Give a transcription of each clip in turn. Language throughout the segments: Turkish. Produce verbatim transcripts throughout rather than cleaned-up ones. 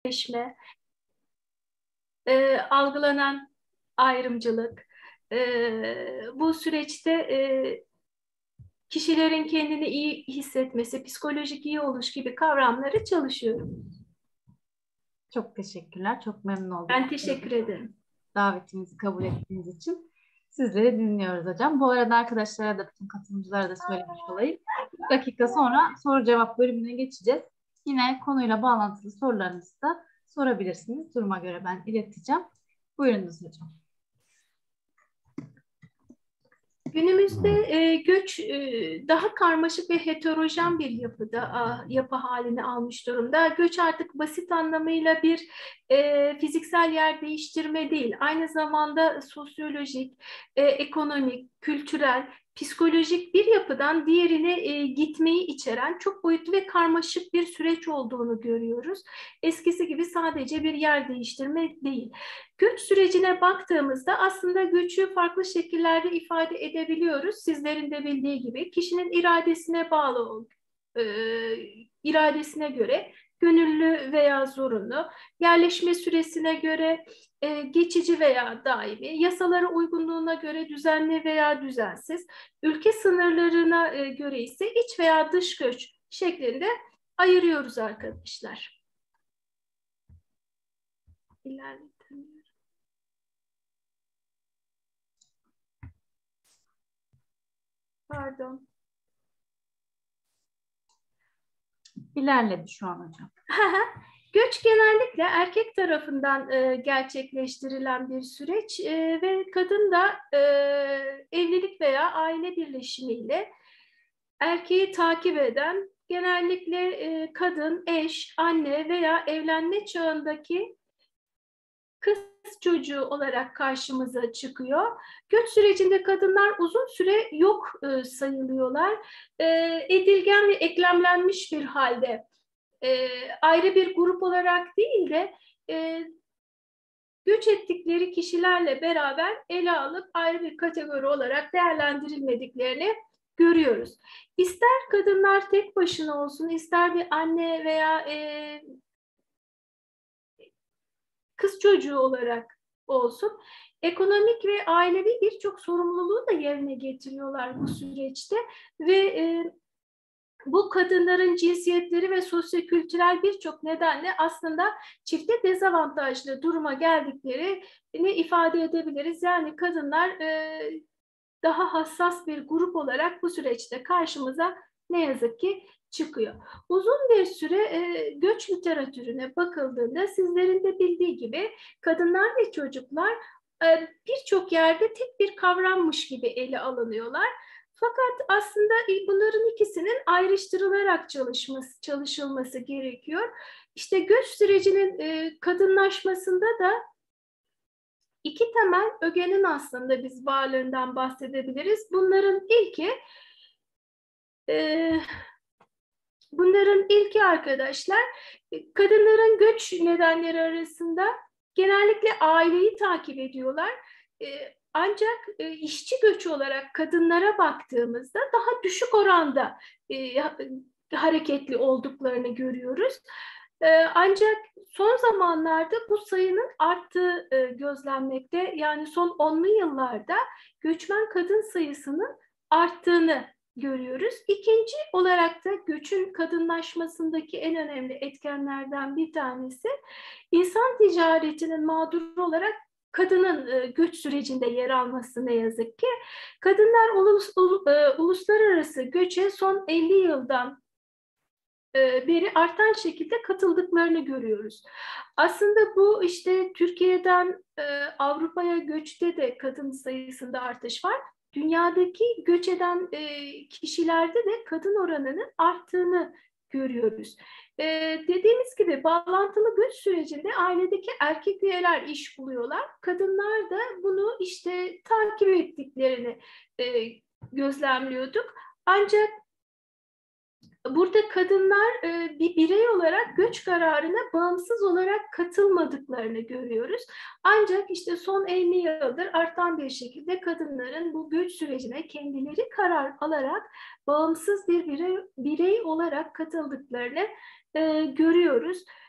Birleşme, e, algılanan ayrımcılık, e, bu süreçte e, kişilerin kendini iyi hissetmesi, psikolojik iyi oluş gibi kavramları çalışıyorum. Çok teşekkürler. Çok memnun olduk. Ben teşekkür ederim. Davetimizi kabul ettiğiniz için. Sizleri dinliyoruz hocam. Bu arada arkadaşlara da bütün katılımcılara da söylemiş olayım. Bir dakika sonra soru cevap bölümüne geçeceğiz. Yine konuyla bağlantılı sorularınızı da sorabilirsiniz. Duruma göre ben ileteceğim. Buyurunuz hocam. Günümüzde e, göç e, daha karmaşık ve heterojen bir yapıda a, yapı halini almış durumda. Göç artık basit anlamıyla bir e, fiziksel yer değiştirme değil, aynı zamanda sosyolojik, e, ekonomik, kültürel, psikolojik bir yapıdan diğerine e, gitmeyi içeren çok boyutlu ve karmaşık bir süreç olduğunu görüyoruz. Eskisi gibi sadece bir yer değiştirme değil. Göç sürecine baktığımızda aslında göçü farklı şekillerde ifade edebiliyoruz. Sizlerin de bildiği gibi kişinin iradesine bağlı, e, iradesine göre gönüllü veya zorunlu, yerleşme süresine göre e, geçici veya daimi, yasalara uygunluğuna göre düzenli veya düzensiz, ülke sınırlarına e, göre ise iç veya dış göç şeklinde ayırıyoruz arkadaşlar. İlerletelim. Pardon. İlerledi şu an hocam. Göç genellikle erkek tarafından e, gerçekleştirilen bir süreç e, ve kadın da e, evlilik veya aile birleşimiyle erkeği takip eden, genellikle e, kadın, eş, anne veya evlenme çağındaki kız çocuğu olarak karşımıza çıkıyor. Göç sürecinde kadınlar uzun süre yok e, sayılıyorlar. E, edilgen ve eklemlenmiş bir halde, e, ayrı bir grup olarak değil de e, göç ettikleri kişilerle beraber ele alıp ayrı bir kategori olarak değerlendirilmediklerini görüyoruz. İster kadınlar tek başına olsun, ister bir anne veya e, kız çocuğu olarak olsun, ekonomik ve ailevi birçok sorumluluğu da yerine getiriyorlar bu süreçte ve e, bu kadınların cinsiyetleri ve sosyokültürel birçok nedenle aslında çifte dezavantajlı duruma geldiklerini ifade edebiliriz. Yani kadınlar e, daha hassas bir grup olarak bu süreçte karşımıza ne yazık ki çıkıyor. Uzun bir süre e, göç literatürüne bakıldığında sizlerin de bildiği gibi kadınlar ve çocuklar e, birçok yerde tek bir kavrammış gibi ele alınıyorlar. Fakat aslında bunların ikisinin ayrıştırılarak çalışması, çalışılması gerekiyor. İşte göç sürecinin e, kadınlaşmasında da iki temel ögenin aslında biz varlığından bahsedebiliriz. Bunların ilki e, bunların ilki arkadaşlar, kadınların göç nedenleri arasında genellikle aileyi takip ediyorlar. E, ancak e, işçi göçü olarak kadınlara baktığımızda daha düşük oranda e, hareketli olduklarını görüyoruz. E, ancak son zamanlarda bu sayının arttığı e, gözlenmekte. Yani son onlu yıllarda göçmen kadın sayısının arttığını görüyoruz. İkinci olarak da göçün kadınlaşmasındaki en önemli etkenlerden bir tanesi insan ticaretinin mağduru olarak kadının e, göç sürecinde yer alması ne yazık ki. Kadınlar ulus, ul, e, uluslararası göçe son elli yıldan e, beri artan şekilde katıldıklarını görüyoruz. Aslında bu işte Türkiye'den e, Avrupa'ya göçte de kadın sayısında artış var. Dünyadaki göç eden e, kişilerde de kadın oranının arttığını görüyoruz. E, dediğimiz gibi bağlantılı göç sürecinde ailedeki erkek üyeler iş buluyorlar. Kadınlar da bunu işte takip ettiklerini e, gözlemliyorduk. Ancak burada kadınlar e, bir birey olarak göç kararına bağımsız olarak katılmadıklarını görüyoruz. Ancak işte son elli yıldır artan bir şekilde kadınların bu göç sürecine kendileri karar alarak bağımsız bir birey, birey olarak katıldıklarını e, görüyoruz.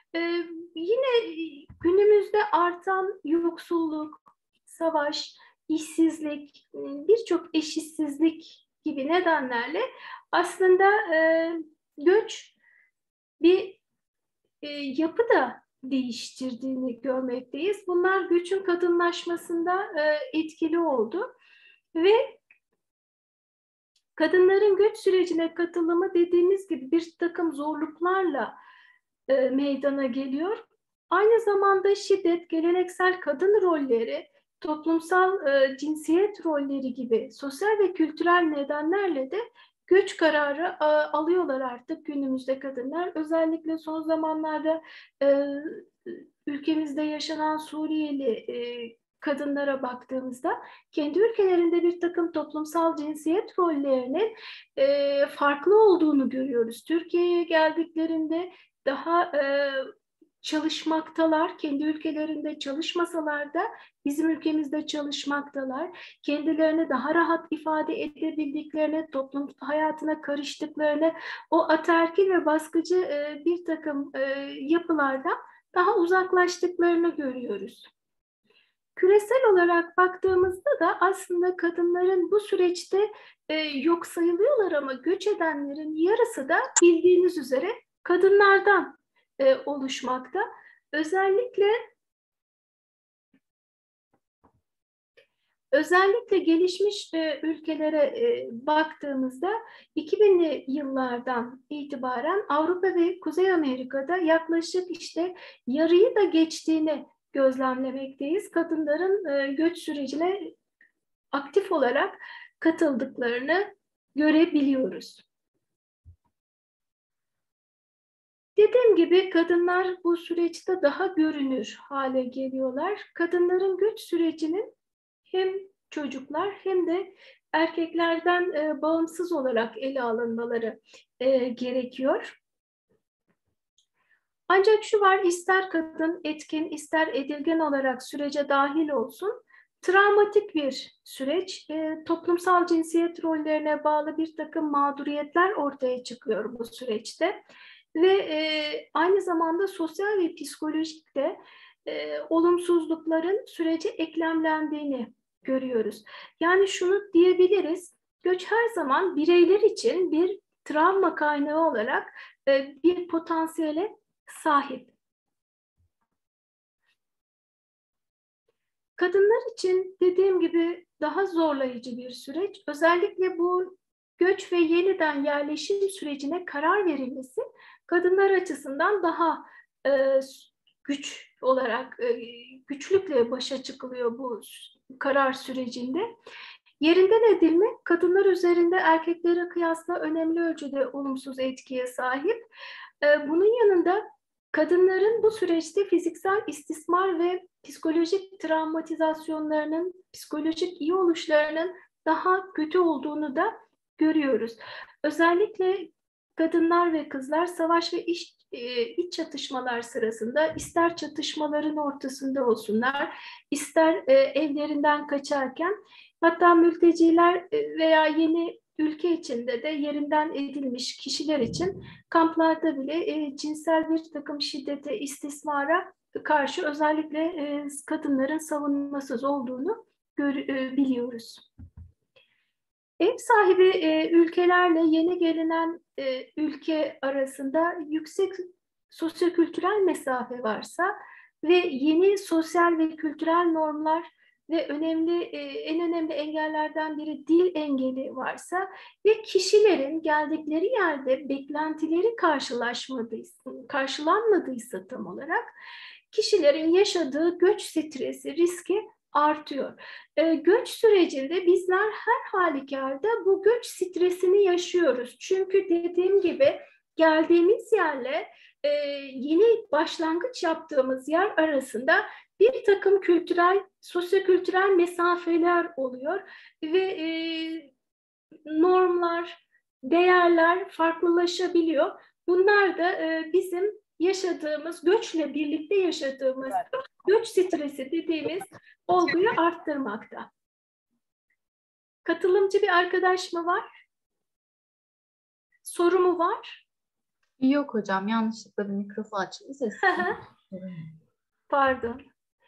E, yine günümüzde artan yoksulluk, savaş, işsizlik, birçok eşitsizlik gibi nedenlerle aslında e, göç bir e, yapı da değiştirdiğini görmekteyiz. Bunlar göçün kadınlaşmasında e, etkili oldu ve kadınların göç sürecine katılımı dediğimiz gibi bir takım zorluklarla e, meydana geliyor. Aynı zamanda şiddet, geleneksel kadın rolleri, toplumsal e, cinsiyet rolleri gibi sosyal ve kültürel nedenlerle de göç kararı e, alıyorlar artık günümüzde kadınlar. Özellikle son zamanlarda e, ülkemizde yaşanan Suriyeli e, kadınlara baktığımızda kendi ülkelerinde bir takım toplumsal cinsiyet rollerinin e, farklı olduğunu görüyoruz. Türkiye'ye geldiklerinde daha e, çalışmaktalar, kendi ülkelerinde çalışmasalar da bizim ülkemizde çalışmaktalar. Kendilerini daha rahat ifade edebildiklerini, toplum hayatına karıştıklarını, o ataerkil ve baskıcı e, bir takım e, yapılardan daha uzaklaştıklarını görüyoruz. Küresel olarak baktığımızda da aslında kadınların bu süreçte e, yok sayılıyorlar ama göç edenlerin yarısı da bildiğiniz üzere kadınlardan e, oluşmakta. Özellikle özellikle gelişmiş e, ülkelere e, baktığımızda iki binli yıllardan itibaren Avrupa ve Kuzey Amerika'da yaklaşık işte yarıyı da geçtiğini gözlemlemekteyiz. Kadınların e, göç sürecine aktif olarak katıldıklarını görebiliyoruz. Dediğim gibi kadınlar bu süreçte daha görünür hale geliyorlar. Kadınların göç sürecinin hem çocuklar hem de erkeklerden e, bağımsız olarak ele alınmaları e, gerekiyor. Ancak şu var, ister kadın etkin, ister edilgen olarak sürece dahil olsun, travmatik bir süreç, e, toplumsal cinsiyet rollerine bağlı bir takım mağduriyetler ortaya çıkıyor bu süreçte. Ve e, aynı zamanda sosyal ve psikolojik de e, olumsuzlukların sürece eklemlendiğini görüyoruz. Yani şunu diyebiliriz, göç her zaman bireyler için bir travma kaynağı olarak e, bir potansiyele sahip. Kadınlar için dediğim gibi daha zorlayıcı bir süreç. Özellikle bu göç ve yeniden yerleşim sürecine karar verilmesi kadınlar açısından daha e, güç olarak e, güçlükle başa çıkılıyor bu karar sürecinde. Yerinden edilme kadınlar üzerinde erkeklere kıyasla önemli ölçüde olumsuz etkiye sahip. E, bunun yanında kadınların bu süreçte fiziksel istismar ve psikolojik travmatizasyonlarının, psikolojik iyi oluşlarının daha kötü olduğunu da görüyoruz. Özellikle kadınlar ve kızlar savaş ve iş, e, iç çatışmalar sırasında ister çatışmaların ortasında olsunlar, ister e, evlerinden kaçarken, hatta mülteciler veya yeni ülke içinde de yerinden edilmiş kişiler için kamplarda bile e, cinsel bir takım şiddete, istismara karşı özellikle e, kadınların savunmasız olduğunu gör, e, biliyoruz. Ev sahibi e, ülkelerle yeni gelinen e, ülke arasında yüksek sosyokültürel mesafe varsa ve yeni sosyal ve kültürel normlar ve önemli e, en önemli engellerden biri dil engeli varsa ve kişilerin geldikleri yerde beklentileri karşılaşmadıysa, karşılanmadıysa tam olarak kişilerin yaşadığı göç stresi, riski artıyor. E, göç sürecinde bizler her halükarda bu göç stresini yaşıyoruz. Çünkü dediğim gibi geldiğimiz yerle e, yeni başlangıç yaptığımız yer arasında bir takım kültürel, sosyokültürel mesafeler oluyor ve e, normlar, değerler farklılaşabiliyor. Bunlar da e, bizim yaşadığımız, göçle birlikte yaşadığımız göç stresi dediğimiz olguyu arttırmakta. Katılımcı bir arkadaş mı var? Soru mu var? Yok hocam, yanlışlıkla bir mikrofon açıldı, sesi. Pardon.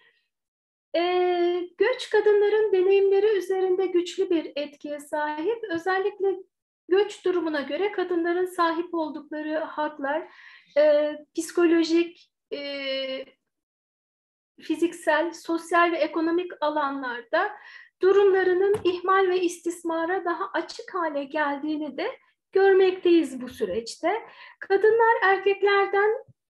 Ee, göç kadınların deneyimleri üzerinde güçlü bir etkiye sahip. Özellikle göç durumuna göre kadınların sahip oldukları haklar, e, psikolojik, e, fiziksel, sosyal ve ekonomik alanlarda durumlarının ihmal ve istismara daha açık hale geldiğini de görmekteyiz bu süreçte. Kadınlar erkeklerden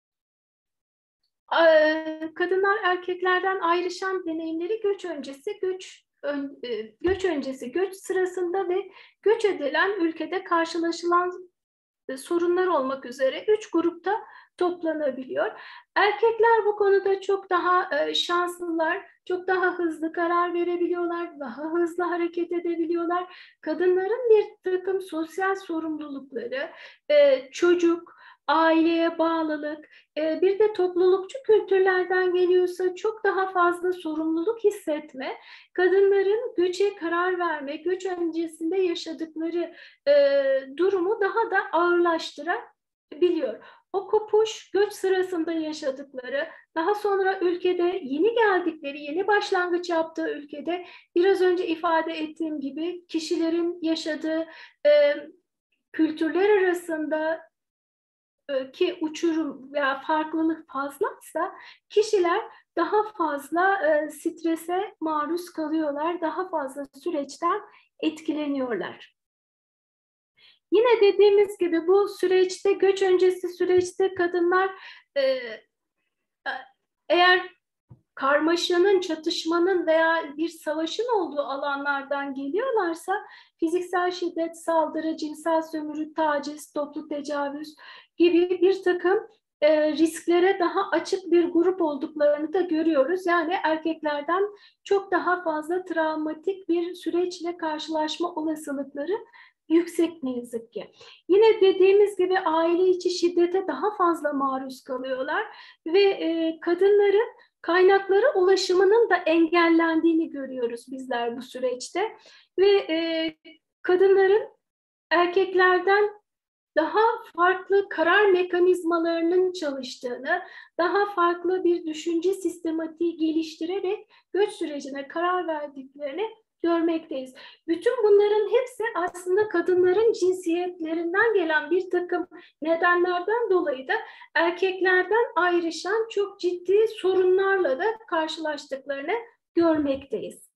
kadınlar erkeklerden ayrışan deneyimleri göç öncesi, göç ön, göç öncesi, göç sırasında ve göç edilen ülkede karşılaşılan sorunlar olmak üzere üç grupta toplanabiliyor. Erkekler bu konuda çok daha şanslılar, çok daha hızlı karar verebiliyorlar, daha hızlı hareket edebiliyorlar. Kadınların bir takım sosyal sorumlulukları, çocuk, aileye bağlılık, bir de toplulukçu kültürlerden geliyorsa çok daha fazla sorumluluk hissetme, kadınların göçe karar verme, göç öncesinde yaşadıkları durumu daha da ağırlaştırabiliyor. O kopuş, göç sırasında yaşadıkları, daha sonra ülkede yeni geldikleri, yeni başlangıç yaptığı ülkede biraz önce ifade ettiğim gibi kişilerin yaşadığı e, kültürler arasında ki uçurum veya farklılık fazlaysa kişiler daha fazla e, strese maruz kalıyorlar, daha fazla süreçten etkileniyorlar. Yine dediğimiz gibi bu süreçte, göç öncesi süreçte kadınlar e, eğer karmaşanın, çatışmanın veya bir savaşın olduğu alanlardan geliyorlarsa fiziksel şiddet, saldırı, cinsel sömürü, taciz, toplu tecavüz gibi bir takım e, risklere daha açık bir grup olduklarını da görüyoruz. Yani erkeklerden çok daha fazla travmatik bir süreçle karşılaşma olasılıkları yüksek ne yazık ki. Yine dediğimiz gibi aile içi şiddete daha fazla maruz kalıyorlar ve e, kadınların kaynaklara ulaşımının da engellendiğini görüyoruz bizler bu süreçte ve e, kadınların erkeklerden daha farklı karar mekanizmalarının çalıştığını, daha farklı bir düşünce sistematiği geliştirerek göç sürecine karar verdiklerini görmekteyiz. Bütün bunların hepsi aslında kadınların cinsiyetlerinden gelen bir takım nedenlerden dolayı da erkeklerden ayrışan çok ciddi sorunlarla da karşılaştıklarını görmekteyiz.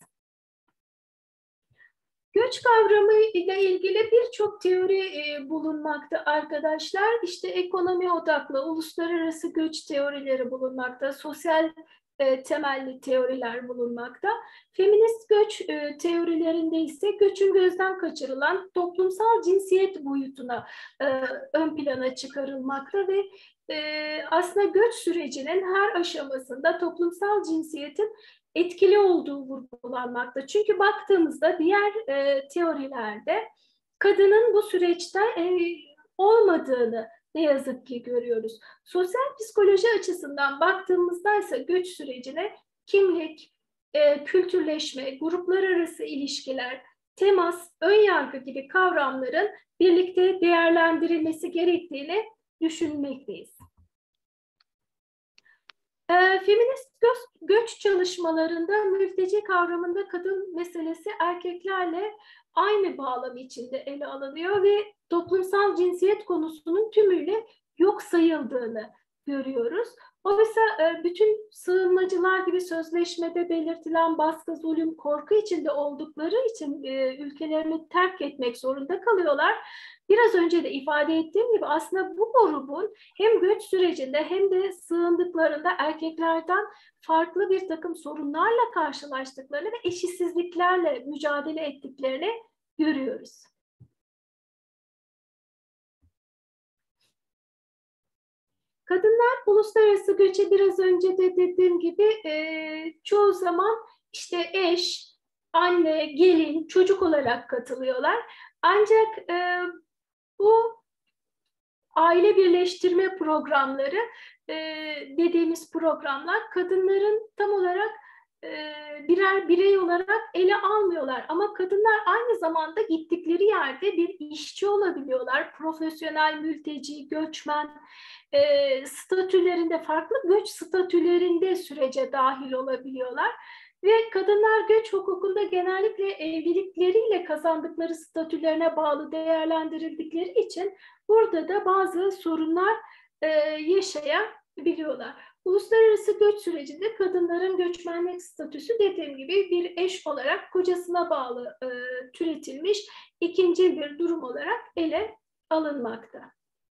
Göç kavramı ile ilgili birçok teori e, bulunmakta arkadaşlar. İşte ekonomi odaklı, uluslararası göç teorileri bulunmakta, sosyal e, temelli teoriler bulunmakta. Feminist göç e, teorilerinde ise göçün gözden kaçırılan toplumsal cinsiyet boyutuna e, ön plana çıkarılmakta ve e, aslında göç sürecinin her aşamasında toplumsal cinsiyetin etkili olduğu vurgulanmakta. Çünkü baktığımızda diğer e, teorilerde kadının bu süreçte e, olmadığını ne yazık ki görüyoruz. Sosyal psikoloji açısından baktığımızda ise göç sürecine kimlik, e, kültürleşme, gruplar arası ilişkiler, temas, önyargı gibi kavramların birlikte değerlendirilmesi gerektiğini düşünmekteyiz. E, feminist göç, göç çalışmalarında mülteci kavramında kadın meselesi erkeklerle aynı bağlam içinde ele alınıyor ve toplumsal cinsiyet konusunun tümüyle yok sayıldığını görüyoruz. Oysa e, bütün sığınmacılar gibi sözleşmede belirtilen baskı, zulüm, korku içinde oldukları için e, ülkelerini terk etmek zorunda kalıyorlar. Biraz önce de ifade ettiğim gibi aslında bu grubun hem göç sürecinde hem de sığındıklarında erkeklerden farklı bir takım sorunlarla karşılaştıklarını ve eşitsizliklerle mücadele ettiklerini görüyoruz. Kadınlar uluslararası göçe biraz önce de dediğim gibi e, çoğu zaman işte eş, anne, gelin, çocuk olarak katılıyorlar. Ancak e, bu aile birleştirme programları e, dediğimiz programlar kadınların tam olarak birer birey olarak ele almıyorlar. Ama kadınlar aynı zamanda gittikleri yerde bir işçi olabiliyorlar. Profesyonel, mülteci, göçmen e, statülerinde, farklı göç statülerinde sürece dahil olabiliyorlar. Ve kadınlar göç hukukunda genellikle evlilikleriyle kazandıkları statülerine bağlı değerlendirildikleri için burada da bazı sorunlar e, yaşayabiliyorlar. Uluslararası göç sürecinde kadınların göçmenlik statüsü dediğim gibi bir eş olarak kocasına bağlı e, türetilmiş ikinci bir durum olarak ele alınmakta.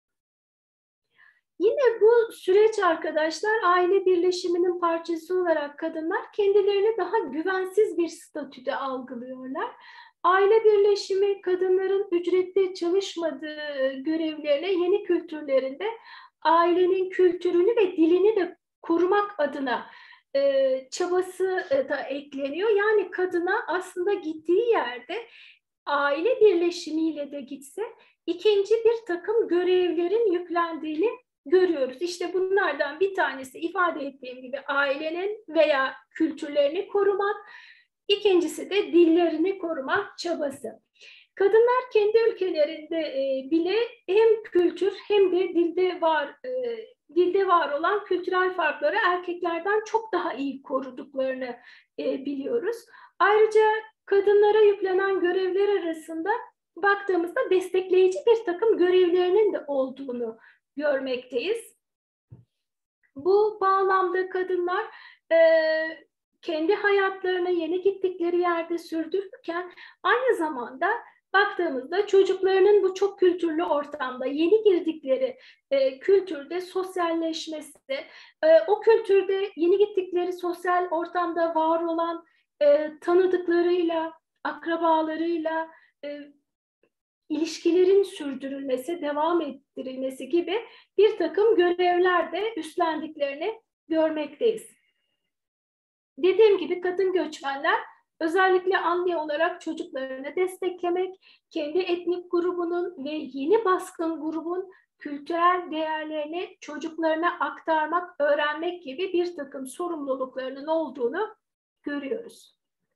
Yine bu süreç arkadaşlar aile birleşiminin parçası olarak kadınlar kendilerini daha güvensiz bir statüde algılıyorlar. Aile birleşimi kadınların ücretli çalışmadığı görevlerine yeni kültürlerinde ailenin kültürünü ve dilini de korumak adına e, çabası da ekleniyor. Yani kadına aslında gittiği yerde aile birleşimiyle de gitse ikinci bir takım görevlerin yüklendiğini görüyoruz. İşte bunlardan bir tanesi ifade ettiğim gibi ailenin veya kültürlerini korumak, ikincisi de dillerini korumak çabası. Kadınlar kendi ülkelerinde e, bile hem kültür hem de dilde var e, dilde var olan kültürel farkları erkeklerden çok daha iyi koruduklarını e, biliyoruz. Ayrıca kadınlara yüklenen görevler arasında baktığımızda destekleyici bir takım görevlerinin de olduğunu görmekteyiz. Bu bağlamda kadınlar e, kendi hayatlarını yeni gittikleri yerde sürdürürken aynı zamanda baktığımızda çocuklarının bu çok kültürlü ortamda yeni girdikleri e, kültürde sosyalleşmesi, e, o kültürde yeni gittikleri sosyal ortamda var olan e, tanıdıklarıyla, akrabalarıyla e, ilişkilerin sürdürülmesi, devam ettirilmesi gibi bir takım görevler de üstlendiklerini görmekteyiz. Dediğim gibi kadın göçmenler özellikle anne olarak çocuklarını desteklemek, kendi etnik grubunun ve yeni baskın grubun kültürel değerlerini çocuklarına aktarmak, öğrenmek gibi bir takım sorumluluklarının olduğunu görüyoruz.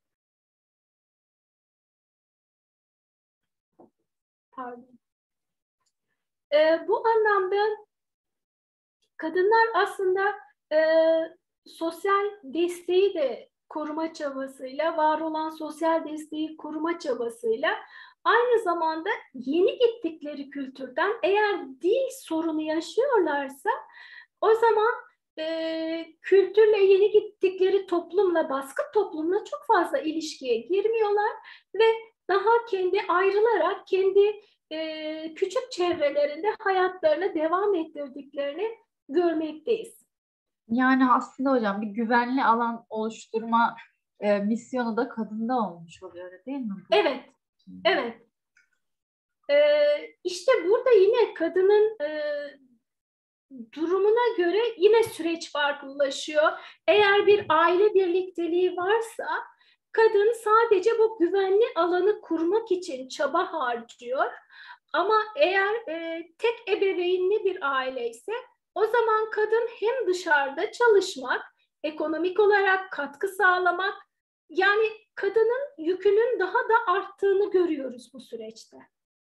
Pardon. Ee, bu anlamda kadınlar aslında e, sosyal desteği de koruma çabasıyla, var olan sosyal desteği koruma çabasıyla aynı zamanda yeni gittikleri kültürden eğer dil sorunu yaşıyorlarsa o zaman e, kültürle yeni gittikleri toplumla, baskın toplumla çok fazla ilişkiye girmiyorlar ve daha kendi ayrılarak kendi e, küçük çevrelerinde hayatlarını devam ettirdiklerini görmekteyiz. Yani aslında hocam bir güvenli alan oluşturma e, misyonu da kadında olmuş oluyor değil mi? Evet, evet. Ee, işte burada yine kadının e, durumuna göre yine süreç farklılaşıyor. Eğer bir aile birlikteliği varsa kadın sadece bu güvenli alanı kurmak için çaba harcıyor. Ama eğer e, tek ebeveynli bir aile ise o zaman kadın hem dışarıda çalışmak, ekonomik olarak katkı sağlamak, yani kadının yükünün daha da arttığını görüyoruz bu süreçte.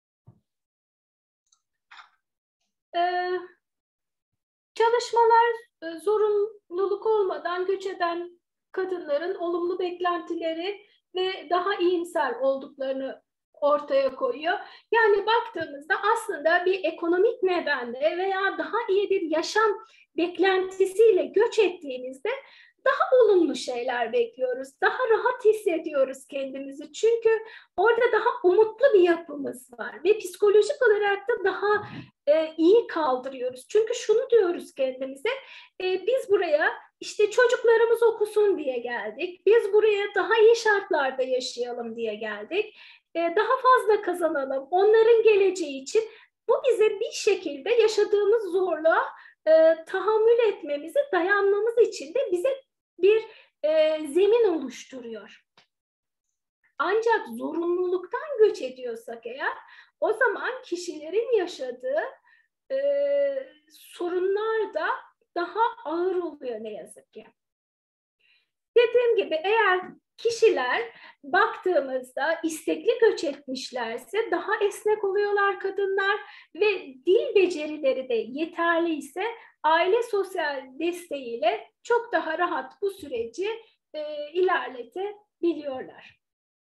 Ee, çalışmalar e, zorunluluk olmadan göç eden kadınların olumlu beklentileri ve daha iyimser olduklarını ortaya koyuyor. Yani baktığımızda aslında bir ekonomik nedenle veya daha iyi bir yaşam beklentisiyle göç ettiğimizde daha olumlu şeyler bekliyoruz. Daha rahat hissediyoruz kendimizi. Çünkü orada daha umutlu bir yapımız var ve psikolojik olarak da daha e, iyi kaldırıyoruz. Çünkü şunu diyoruz kendimize, e, biz buraya işte çocuklarımız okusun diye geldik. Biz buraya daha iyi şartlarda yaşayalım diye geldik. E, daha fazla kazanalım. Onların geleceği için bu bize bir şekilde yaşadığımız zorluğa e, tahammül etmemizi, dayanmamız için de bize bir e, zemin oluşturuyor. Ancak zorunluluktan göç ediyorsak eğer, o zaman kişilerin yaşadığı e, sorunlar da daha ağır oluyor ne yazık ki. Dediğim gibi eğer kişiler baktığımızda istekli göç etmişlerse daha esnek oluyorlar kadınlar ve dil becerileri de yeterliyse aile sosyal desteğiyle çok daha rahat bu süreci e, ilerletebiliyorlar.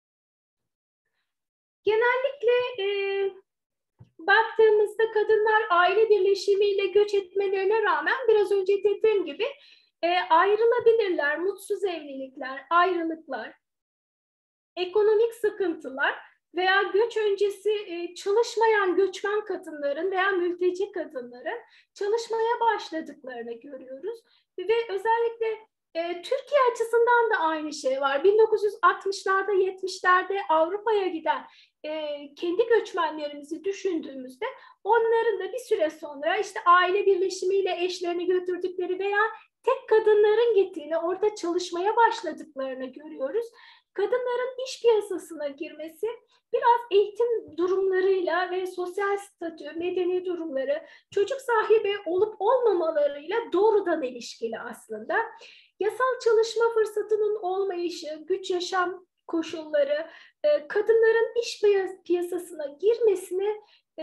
Genellikle e, baktığımızda kadınlar aile birleşimiyle göç etmelerine rağmen biraz önce dediğim gibi e, ayrılabilirler, mutsuz evlilikler, ayrılıklar, ekonomik sıkıntılar veya göç öncesi e, çalışmayan göçmen kadınların veya mülteci kadınların çalışmaya başladıklarını görüyoruz. Ve özellikle e, Türkiye açısından da aynı şey var. bin dokuz yüz altmışlarda, yetmişlerde Avrupa'ya giden e, kendi göçmenlerimizi düşündüğümüzde onların da bir süre sonra işte aile birleşimiyle eşlerini götürdükleri veya tek kadınların gittiğini, orada çalışmaya başladıklarını görüyoruz. Kadınların iş piyasasına girmesi biraz eğitim durumlarıyla ve sosyal statü, medeni durumları, çocuk sahibi olup olmamalarıyla doğrudan ilişkili aslında. Yasal çalışma fırsatının olmayışı, güç yaşam koşulları, kadınların iş piyasasına girmesini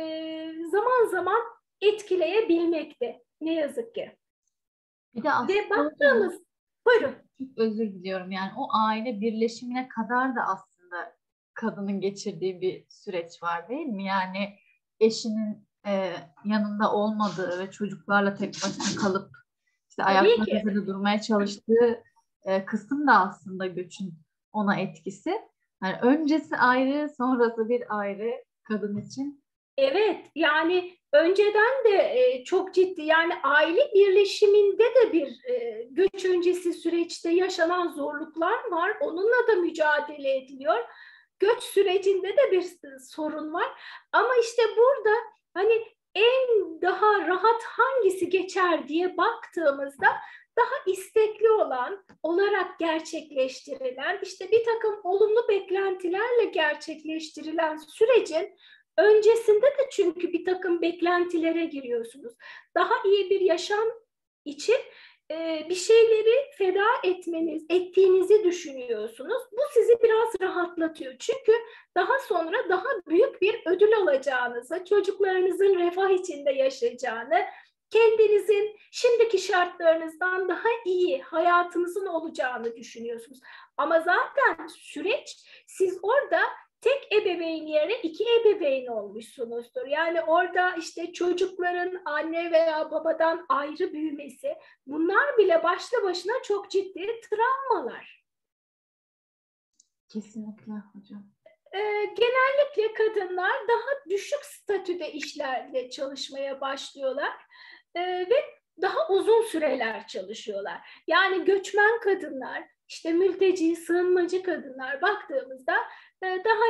zaman zaman etkileyebilmekte. Ne yazık ki. Bir de aslında ve baktığımız, buyurun. Çok özür diliyorum. Yani o aile birleşimine kadar da aslında kadının geçirdiği bir süreç var değil mi? Yani eşinin e, yanında olmadığı ve çocuklarla tek başına kalıp işte ayakları üzerinde durmaya çalıştığı e, kısım da aslında göçün ona etkisi. Yani öncesi ayrı, sonrası bir ayrı kadın için. Evet, yani önceden de e, çok ciddi, yani aile birleşiminde de bir e, göç öncesi süreçte yaşanan zorluklar var. Onunla da mücadele ediliyor. Göç sürecinde de bir sorun var. Ama işte burada hani en daha rahat hangisi geçer diye baktığımızda daha istekli olan, olarak gerçekleştirilen, işte bir takım olumlu beklentilerle gerçekleştirilen sürecin öncesinde de çünkü bir takım beklentilere giriyorsunuz. Daha iyi bir yaşam için e, bir şeyleri feda etmeniz, ettiğinizi düşünüyorsunuz. Bu sizi biraz rahatlatıyor. Çünkü daha sonra daha büyük bir ödül alacağınızı, çocuklarınızın refah içinde yaşayacağını, kendinizin şimdiki şartlarınızdan daha iyi hayatınızın olacağını düşünüyorsunuz. Ama zaten süreç, siz orada tek ebeveyn yerine iki ebeveyn olmuşsunuzdur. Yani orada işte çocukların anne veya babadan ayrı büyümesi, bunlar bile başlı başına çok ciddi travmalar. Kesinlikle hocam. Ee, genellikle kadınlar daha düşük statüde işlerde çalışmaya başlıyorlar ee, ve daha uzun süreler çalışıyorlar. Yani göçmen kadınlar, işte mülteci, sığınmacı kadınlar baktığımızda daha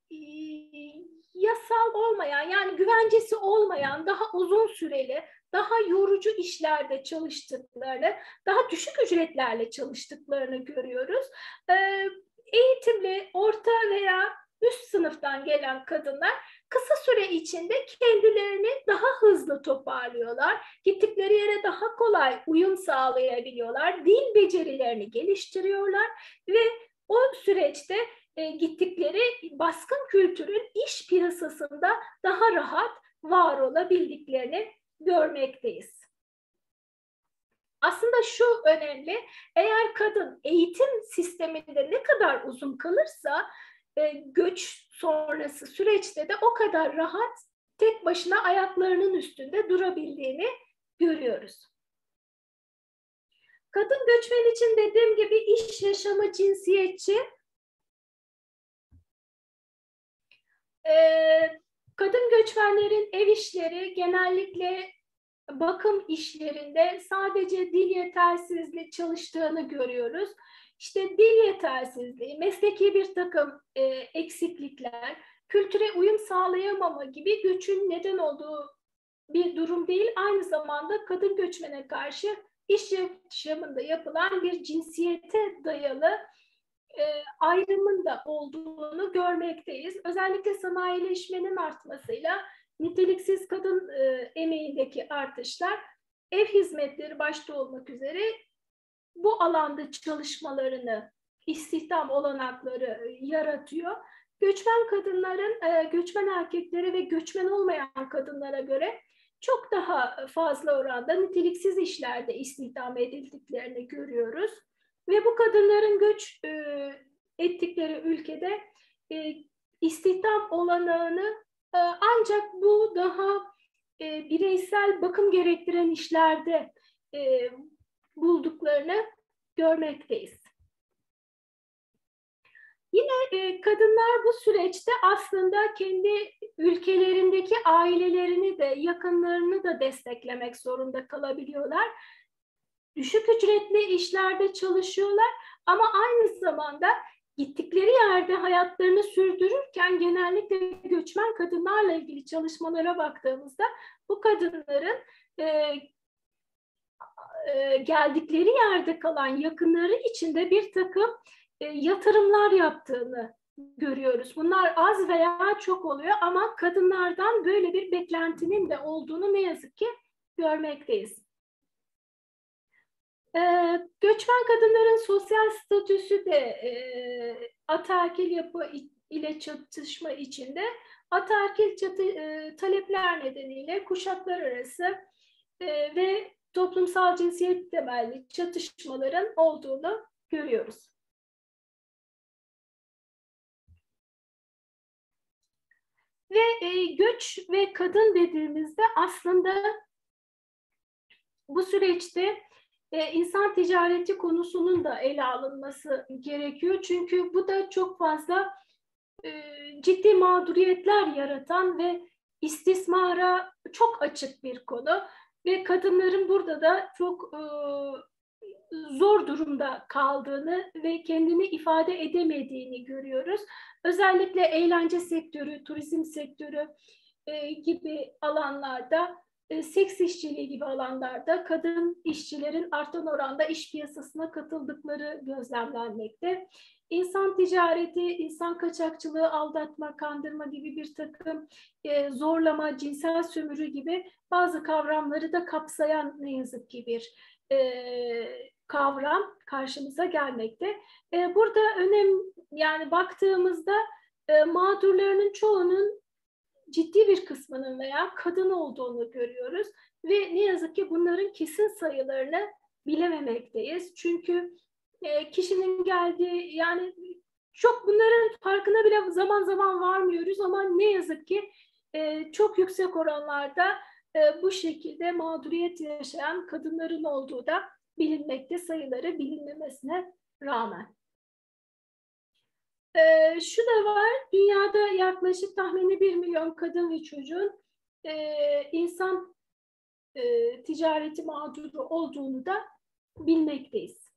yasal olmayan, yani güvencesi olmayan, daha uzun süreli, daha yorucu işlerde çalıştıklarını, daha düşük ücretlerle çalıştıklarını görüyoruz. Eğitimli, orta veya üst sınıftan gelen kadınlar kısa süre içinde kendilerini daha hızlı toparlıyorlar. Gittikleri yere daha kolay uyum sağlayabiliyorlar. Dil becerilerini geliştiriyorlar ve o süreçte e, gittikleri baskın kültürün iş piyasasında daha rahat var olabildiklerini görmekteyiz. Aslında şu önemli, eğer kadın eğitim sisteminde ne kadar uzun kalırsa e, göç sonrası süreçte de o kadar rahat tek başına ayaklarının üstünde durabildiğini görüyoruz. Kadın göçmen için dediğim gibi iş yaşamı cinsiyetçi. Ee, kadın göçmenlerin ev işleri genellikle bakım işlerinde sadece dil yetersizliği çalıştığını görüyoruz. İşte dil yetersizliği, mesleki bir takım e, eksiklikler, kültüre uyum sağlayamama gibi göçün neden olduğu bir durum değil. Aynı zamanda kadın göçmene karşı iş yaşamında yapılan bir cinsiyete dayalı e, ayrımın da olduğunu görmekteyiz. Özellikle sanayileşmenin artmasıyla niteliksiz kadın e, emeğindeki artışlar, ev hizmetleri başta olmak üzere bu alanda çalışmalarını, istihdam olanakları yaratıyor. Göçmen kadınların, e, göçmen erkeklere ve göçmen olmayan kadınlara göre çok daha fazla oranda niteliksiz işlerde istihdam edildiklerini görüyoruz. Ve bu kadınların göç e, ettikleri ülkede e, istihdam olanağını e, ancak bu daha e, bireysel bakım gerektiren işlerde e, bulduklarını görmekteyiz. Yine e, kadınlar bu süreçte aslında kendi ülkelerindeki ailelerini de yakınlarını da desteklemek zorunda kalabiliyorlar. Düşük ücretli işlerde çalışıyorlar ama aynı zamanda gittikleri yerde hayatlarını sürdürürken genellikle göçmen kadınlarla ilgili çalışmalara baktığımızda bu kadınların e, e, geldikleri yerde kalan yakınları içinde bir takım e, yatırımlar yaptığını görüyoruz. Bunlar az veya çok oluyor ama kadınlardan böyle bir beklentinin de olduğunu ne yazık ki görmekteyiz. Ee, göçmen kadınların sosyal statüsü de e, ataerkil yapı ile çatışma içinde. Ataerkil çatı, e, talepler nedeniyle kuşaklar arası e, ve toplumsal cinsiyet temelli çatışmaların olduğunu görüyoruz. Ve e, göç ve kadın dediğimizde aslında bu süreçte e, insan ticareti konusunun da ele alınması gerekiyor. Çünkü bu da çok fazla e, ciddi mağduriyetler yaratan ve istismara çok açık bir konu. Ve kadınların burada da çok e, zor durumda kaldığını ve kendini ifade edemediğini görüyoruz. Özellikle eğlence sektörü, turizm sektörü e, gibi alanlarda, e, seks işçiliği gibi alanlarda kadın işçilerin artan oranda iş piyasasına katıldıkları gözlemlenmekte. İnsan ticareti, insan kaçakçılığı, aldatma, kandırma gibi bir takım e, zorlama, cinsel sömürü gibi bazı kavramları da kapsayan ne yazık ki bir e, kavram karşımıza gelmekte. E, burada önem, yani baktığımızda e, mağdurlarının çoğunun ciddi bir kısmının veya kadın olduğunu görüyoruz ve ne yazık ki bunların kesin sayılarını bilememekteyiz. Çünkü e, kişinin geldiği, yani çok bunların farkına bile zaman zaman varmıyoruz ama ne yazık ki e, çok yüksek oranlarda e, bu şekilde mağduriyet yaşayan kadınların olduğu da bilinmekte, sayıları bilinmemesine rağmen. Ee, şu da var, dünyada yaklaşık tahmini bir milyon kadın ve çocuğun e, insan e, ticareti mağduru olduğunu da bilmekteyiz.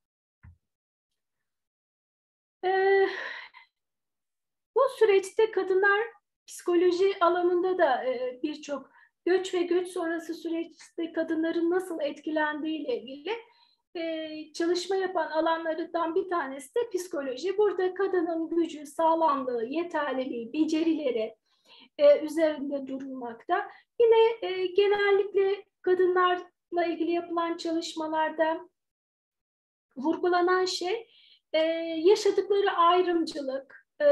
Ee, bu süreçte kadınlar psikoloji alanında da e, birçok göç ve göç sonrası süreçte kadınların nasıl etkilendiği ile ilgili Ee, çalışma yapan alanlarından bir tanesi de psikoloji. Burada kadının gücü, sağlamlığı, yeterliliği, becerileri e, üzerinde durulmakta. Yine e, genellikle kadınlarla ilgili yapılan çalışmalarda vurgulanan şey e, yaşadıkları ayrımcılık, e,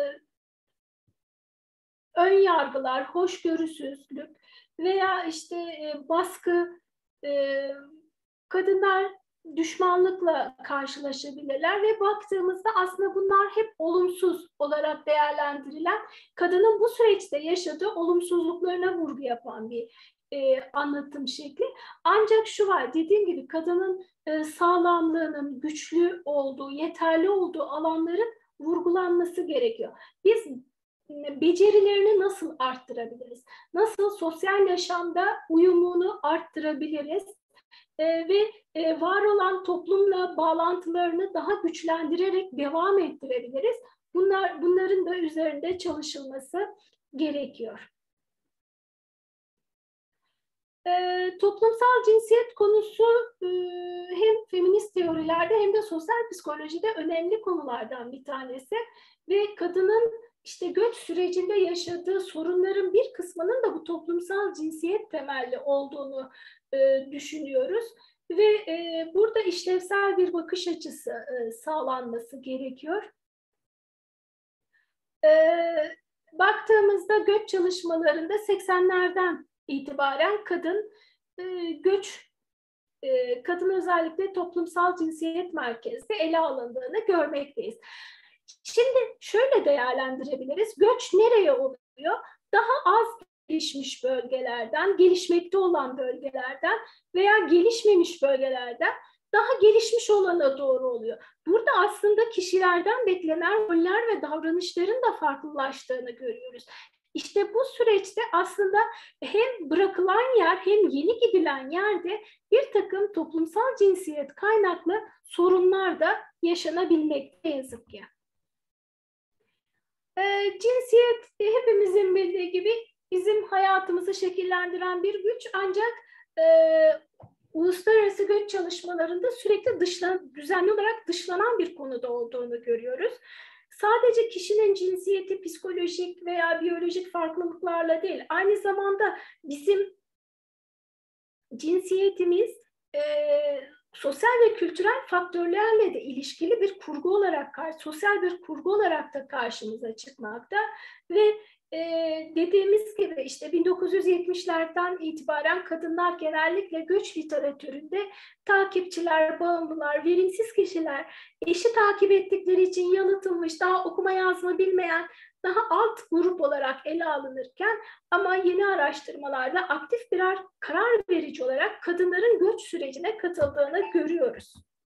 ön yargılar, hoşgörüsüzlük veya işte e, baskı, e, kadınlar düşmanlıkla karşılaşabilirler ve baktığımızda aslında bunlar hep olumsuz olarak değerlendirilen, kadının bu süreçte yaşadığı olumsuzluklarına vurgu yapan bir e, anlatım şekli. Ancak şu var, dediğim gibi kadının e, sağlamlığının güçlü olduğu, yeterli olduğu alanların vurgulanması gerekiyor. Biz becerilerini nasıl arttırabiliriz? Nasıl sosyal yaşamda uyumunu arttırabiliriz? Ee, ve e, var olan toplumla bağlantılarını daha güçlendirerek devam ettirebiliriz. Bunlar, bunların da üzerinde çalışılması gerekiyor. Ee, toplumsal cinsiyet konusu e, hem feminist teorilerde hem de sosyal psikolojide önemli konulardan bir tanesi ve kadının işte göç sürecinde yaşadığı sorunların bir kısmının da bu toplumsal cinsiyet temelli olduğunu e, düşünüyoruz. ve e, burada işlevsel bir bakış açısı e, sağlanması gerekiyor. E, baktığımızda göç çalışmalarında seksenlerden itibaren kadın e, göç, e, kadın özellikle toplumsal cinsiyet merkezde ele alındığını görmekteyiz. Şimdi şöyle değerlendirebiliriz. Göç nereye oluyor? Daha az gelişmiş bölgelerden, gelişmekte olan bölgelerden veya gelişmemiş bölgelerden daha gelişmiş olana doğru oluyor. Burada aslında kişilerden beklenen roller ve davranışların da farklılaştığını görüyoruz. İşte bu süreçte aslında hem bırakılan yer hem yeni gidilen yerde bir takım toplumsal cinsiyet kaynaklı sorunlar da yaşanabilmekte ne yazık ki. Ee, cinsiyet hepimizin bildiği gibi bizim hayatımızı şekillendiren bir güç, ancak e, uluslararası göç çalışmalarında sürekli dışlan, düzenli olarak dışlanan bir konuda olduğunu görüyoruz. Sadece kişinin cinsiyeti psikolojik veya biyolojik farklılıklarla değil, aynı zamanda bizim cinsiyetimiz e, sosyal ve kültürel faktörlerle de ilişkili bir kurgu olarak, sosyal bir kurgu olarak da karşımıza çıkmakta ve e, dediğimiz gibi işte bin dokuz yüz yetmişlerden itibaren kadınlar genellikle göç literatüründe takipçiler, bağımlılar, verimsiz kişiler, eşi takip ettikleri için yalıtılmış, daha okuma yazma bilmeyen daha alt grup olarak ele alınırken, ama yeni araştırmalarda aktif birer karar verici olarak kadınların göç sürecine katıldığını görüyoruz.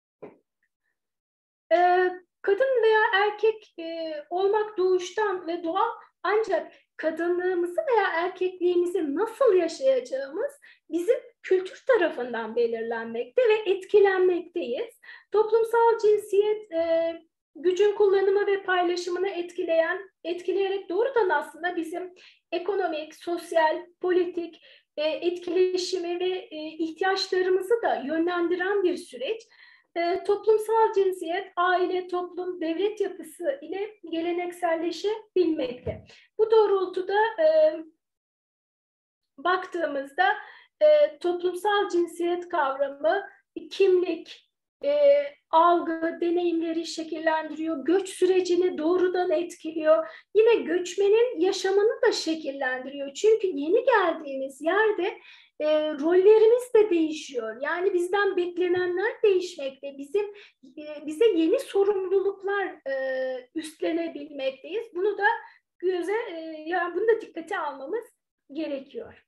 Ee, kadın veya erkek e, olmak doğuştan ve doğal, ancak kadınlığımızı veya erkekliğimizi nasıl yaşayacağımız bizim kültür tarafından belirlenmekte ve etkilenmekteyiz. Toplumsal cinsiyet e, gücün kullanımı ve paylaşımını etkileyen, etkileyerek doğrudan aslında bizim ekonomik, sosyal, politik e, etkileşimi ve e, ihtiyaçlarımızı da yönlendiren bir süreç. E, toplumsal cinsiyet, aile, toplum, devlet yapısı ile gelenekselleşebilmekte. Bu doğrultuda e, baktığımızda e, toplumsal cinsiyet kavramı kimlik, e, algı, deneyimleri şekillendiriyor, göç sürecini doğrudan etkiliyor. Yine göçmenin yaşamını da şekillendiriyor. Çünkü yeni geldiğimiz yerde e, rollerimiz de değişiyor. Yani bizden beklenenler değişmekte. Bizim e, bize yeni sorumluluklar e, üstlenebilmekteyiz. Bunu da göze, e, yani bunu da dikkate almamız gerekiyor.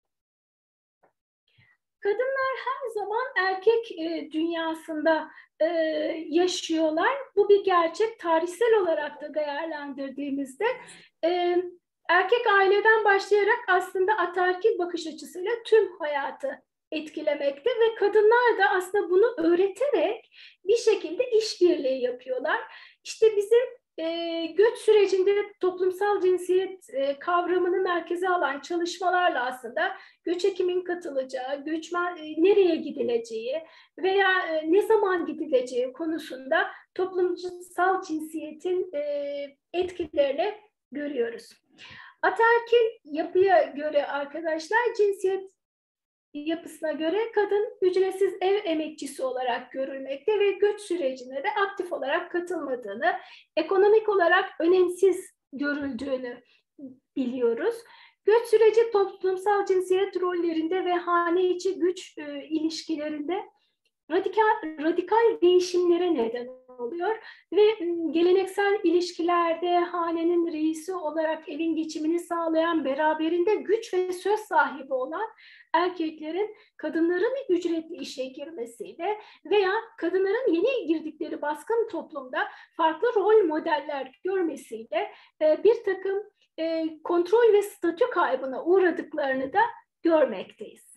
Kadınlar her zaman erkek e, dünyasında e, yaşıyorlar. Bu bir gerçek. Tarihsel olarak da değerlendirdiğimizde e, erkek aileden başlayarak aslında ataerkil bakış açısıyla tüm hayatı etkilemekte ve kadınlar da aslında bunu öğreterek bir şekilde işbirliği yapıyorlar. İşte bizim E, göç sürecinde toplumsal cinsiyet e, kavramını merkeze alan çalışmalarla aslında göçe kimin katılacağı, göçmen e, nereye gidileceği veya e, ne zaman gidileceği konusunda toplumsal cinsiyetin e, etkilerini görüyoruz. Ataerkil yapıya göre arkadaşlar, cinsiyet yapısına göre kadın ücretsiz ev emekçisi olarak görülmekte ve göç sürecine de aktif olarak katılmadığını, ekonomik olarak önemsiz görüldüğünü biliyoruz. Göç süreci toplumsal cinsiyet rollerinde ve hane içi güç e, ilişkilerinde radikal, radikal değişimlere neden oluyor ve geleneksel ilişkilerde hanenin reisi olarak evin geçimini sağlayan, beraberinde güç ve söz sahibi olan erkeklerin kadınların ücretli işe girmesiyle veya kadınların yeni girdikleri baskın toplumda farklı rol modeller görmesiyle bir takım kontrol ve statü kaybına uğradıklarını da görmekteyiz.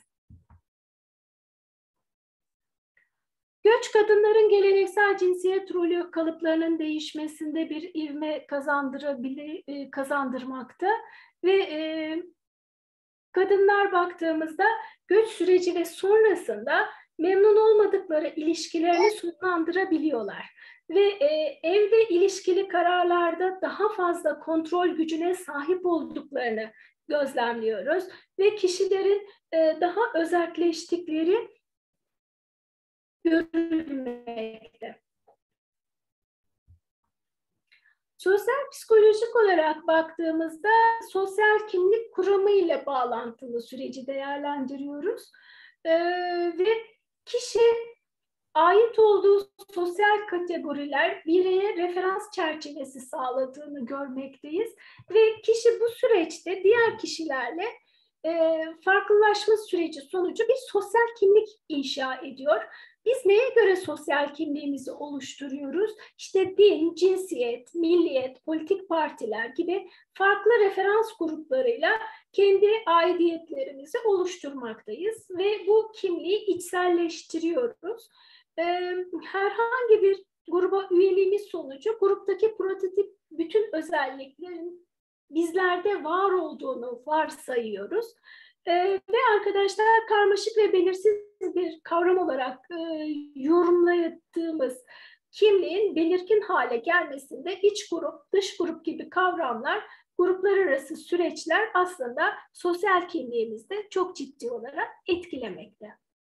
Göç kadınların geleneksel cinsiyet rolü kalıplarının değişmesinde bir ivme kazandırabilir, kazandırmakta ve e, kadınlar baktığımızda göç süreci ve sonrasında memnun olmadıkları ilişkilerini sonlandırabiliyorlar ve e, evle ilişkili kararlarda daha fazla kontrol gücüne sahip olduklarını gözlemliyoruz ve kişilerin e, daha özelleştikleri görülmekte. Sosyal psikolojik olarak baktığımızda sosyal kimlik kuramı ile bağlantılı süreci değerlendiriyoruz. Ee, ve kişi ait olduğu sosyal kategoriler bireye referans çerçevesi sağladığını görmekteyiz. Ve kişi bu süreçte diğer kişilerle e, farklılaşma süreci sonucu bir sosyal kimlik inşa ediyor. Biz neye göre sosyal kimliğimizi oluşturuyoruz? İşte din, cinsiyet, milliyet, politik partiler gibi farklı referans gruplarıyla kendi aidiyetlerimizi oluşturmaktayız ve bu kimliği içselleştiriyoruz. Herhangi bir gruba üyeliğimiz sonucu gruptaki prototip bütün özelliklerin bizlerde var olduğunu varsayıyoruz. Ee, ve arkadaşlar karmaşık ve belirsiz bir kavram olarak e, yorumladığımız kimliğin belirgin hale gelmesinde iç grup, dış grup gibi kavramlar, gruplar arası süreçler aslında sosyal kimliğimizde çok ciddi olarak etkilemekte.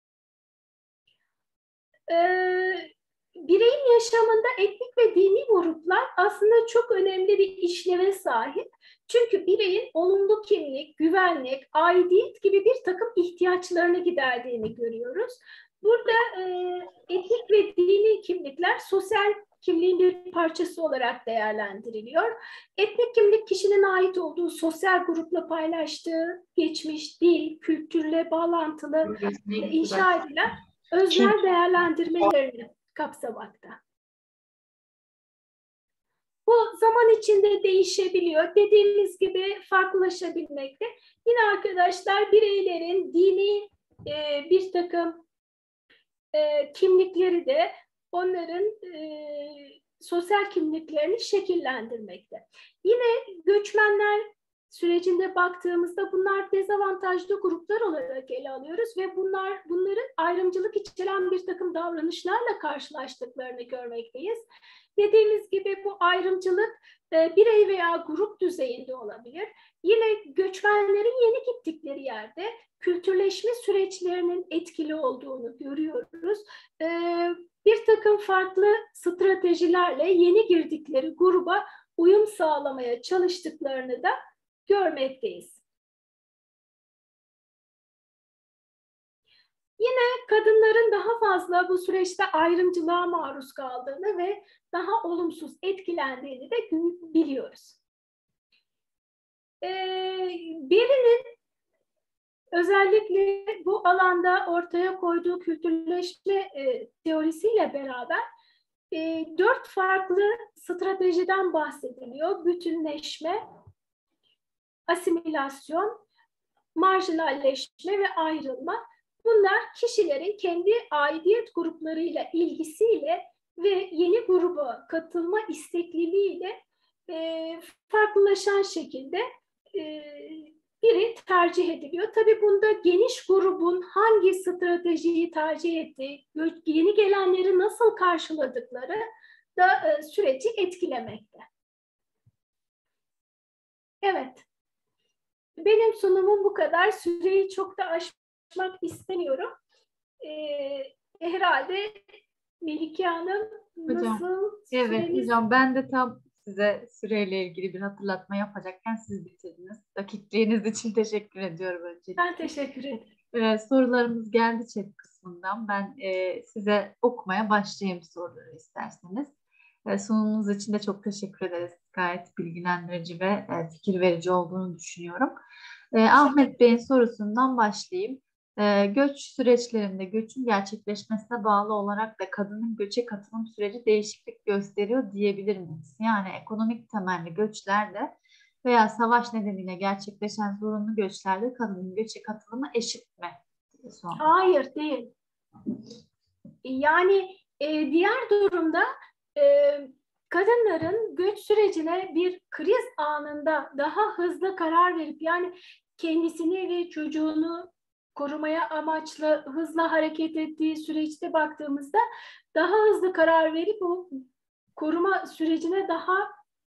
Ee, bireyin yaşamında etnik ve dini gruplar aslında çok önemli bir işleve sahip. Çünkü bireyin olumlu kimlik, güvenlik, aidiyet gibi bir takım ihtiyaçlarını giderdiğini görüyoruz. Burada e, etnik ve dini kimlikler sosyal kimliğin bir parçası olarak değerlendiriliyor. Etnik kimlik kişinin ait olduğu sosyal grupla paylaştığı geçmiş, dil, kültürle bağlantılı inşa edilen öznel değerlendirmelerini kapsamakta. Bu zaman içinde değişebiliyor. Dediğimiz gibi farklılaşabilmekte. Yine arkadaşlar bireylerin dini e, bir takım e, kimlikleri de onların e, sosyal kimliklerini şekillendirmekte. Yine göçmenler sürecinde baktığımızda bunlar dezavantajlı gruplar olarak ele alıyoruz ve bunlar bunların ayrımcılık içeren bir takım davranışlarla karşılaştıklarını görmekteyiz. Dediğimiz gibi bu ayrımcılık e, birey veya grup düzeyinde olabilir. Yine göçmenlerin yeni gittikleri yerde kültürleşme süreçlerinin etkili olduğunu görüyoruz. E, bir takım farklı stratejilerle yeni girdikleri gruba uyum sağlamaya çalıştıklarını da görmekteyiz. Yine kadınların daha fazla bu süreçte ayrımcılığa maruz kaldığını ve daha olumsuz etkilendiğini de biliyoruz. Ee, Berry'nin özellikle bu alanda ortaya koyduğu kültürleşme e, teorisiyle beraber e, dört farklı stratejiden bahsediliyor. Bütünleşme, asimilasyon, marjinalleşme ve ayrılma. Bunlar kişilerin kendi aidiyet gruplarıyla ilgisiyle ve yeni gruba katılma istekliliğiyle e, farklılaşan şekilde e, biri tercih ediliyor. Tabii bunda geniş grubun hangi stratejiyi tercih ettiği, yeni gelenleri nasıl karşıladıkları da e, süreci etkilemekte. Evet. Benim sunumum bu kadar. Süreyi çok da aşmak istemiyorum. Ee, herhalde Melike Hanım Hocam, nasıl? evet süreniz... hocam ben de tam size süreyle ilgili bir hatırlatma yapacakken siz bitirdiniz. Dakikliğiniz için teşekkür ediyorum öncelikle. Ben teşekkür ederim. Ee, sorularımız geldi chat kısmından. Ben e, size okumaya başlayayım soruları isterseniz. E, sunumunuz için de çok teşekkür ederiz. Gayet bilgilendirici ve e, fikir verici olduğunu düşünüyorum. E, Ahmet Bey'in sorusundan başlayayım. E, göç süreçlerinde göçün gerçekleşmesine bağlı olarak da kadının göçe katılım süreci değişiklik gösteriyor diyebilir miyiz? Yani ekonomik temelli göçlerde veya savaş nedeniyle gerçekleşen zorunlu göçlerde kadının göçe katılımı eşit mi? Hayır, değil. Yani e, diğer durumda e, kadınların göç sürecine bir kriz anında daha hızlı karar verip yani kendisini ve çocuğunu korumaya amaçlı hızlı hareket ettiği süreçte baktığımızda daha hızlı karar verip o koruma sürecine daha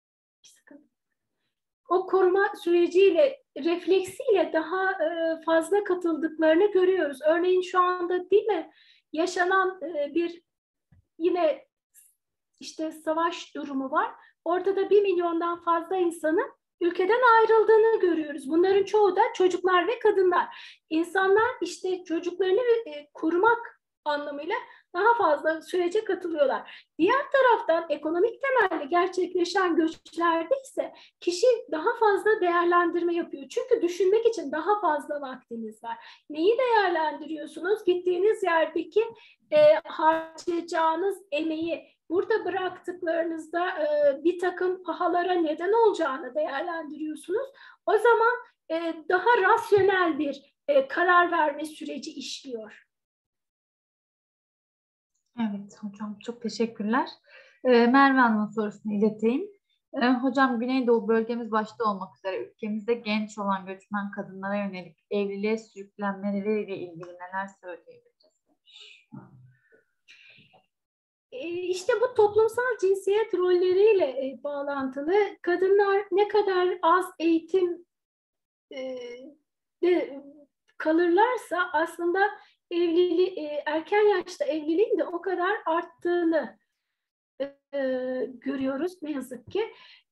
o koruma süreciyle, refleksiyle daha fazla katıldıklarını görüyoruz. Örneğin şu anda değil mi? yaşanan e, bir yine işte savaş durumu var. Ortada bir milyondan fazla insanın ülkeden ayrıldığını görüyoruz. Bunların çoğu da çocuklar ve kadınlar. İnsanlar işte çocuklarını e, korumak anlamıyla daha fazla sürece katılıyorlar. Diğer taraftan ekonomik temelli gerçekleşen göçlerde ise kişi daha fazla değerlendirme yapıyor. Çünkü düşünmek için daha fazla vaktiniz var. Neyi değerlendiriyorsunuz? Gittiğiniz yerdeki e, harcayacağınız emeği, burada bıraktıklarınızda e, bir takım pahalara neden olacağını değerlendiriyorsunuz. O zaman e, daha rasyonel bir e, karar verme süreci işliyor. Evet hocam, çok teşekkürler. Ee, Merve Hanım'ın sorusunu ileteyim. Ee, hocam, Güneydoğu bölgemiz başta olmak üzere ülkemizde genç olan göçmen kadınlara yönelik evliliğe sürüklenmeleriyle ilgili neler söyleyebiliriz? İşte bu toplumsal cinsiyet rolleriyle bağlantılı. Kadınlar ne kadar az eğitim de kalırlarsa aslında evliliği, erken yaşta evliliğin de o kadar arttığını görüyoruz ne yazık ki.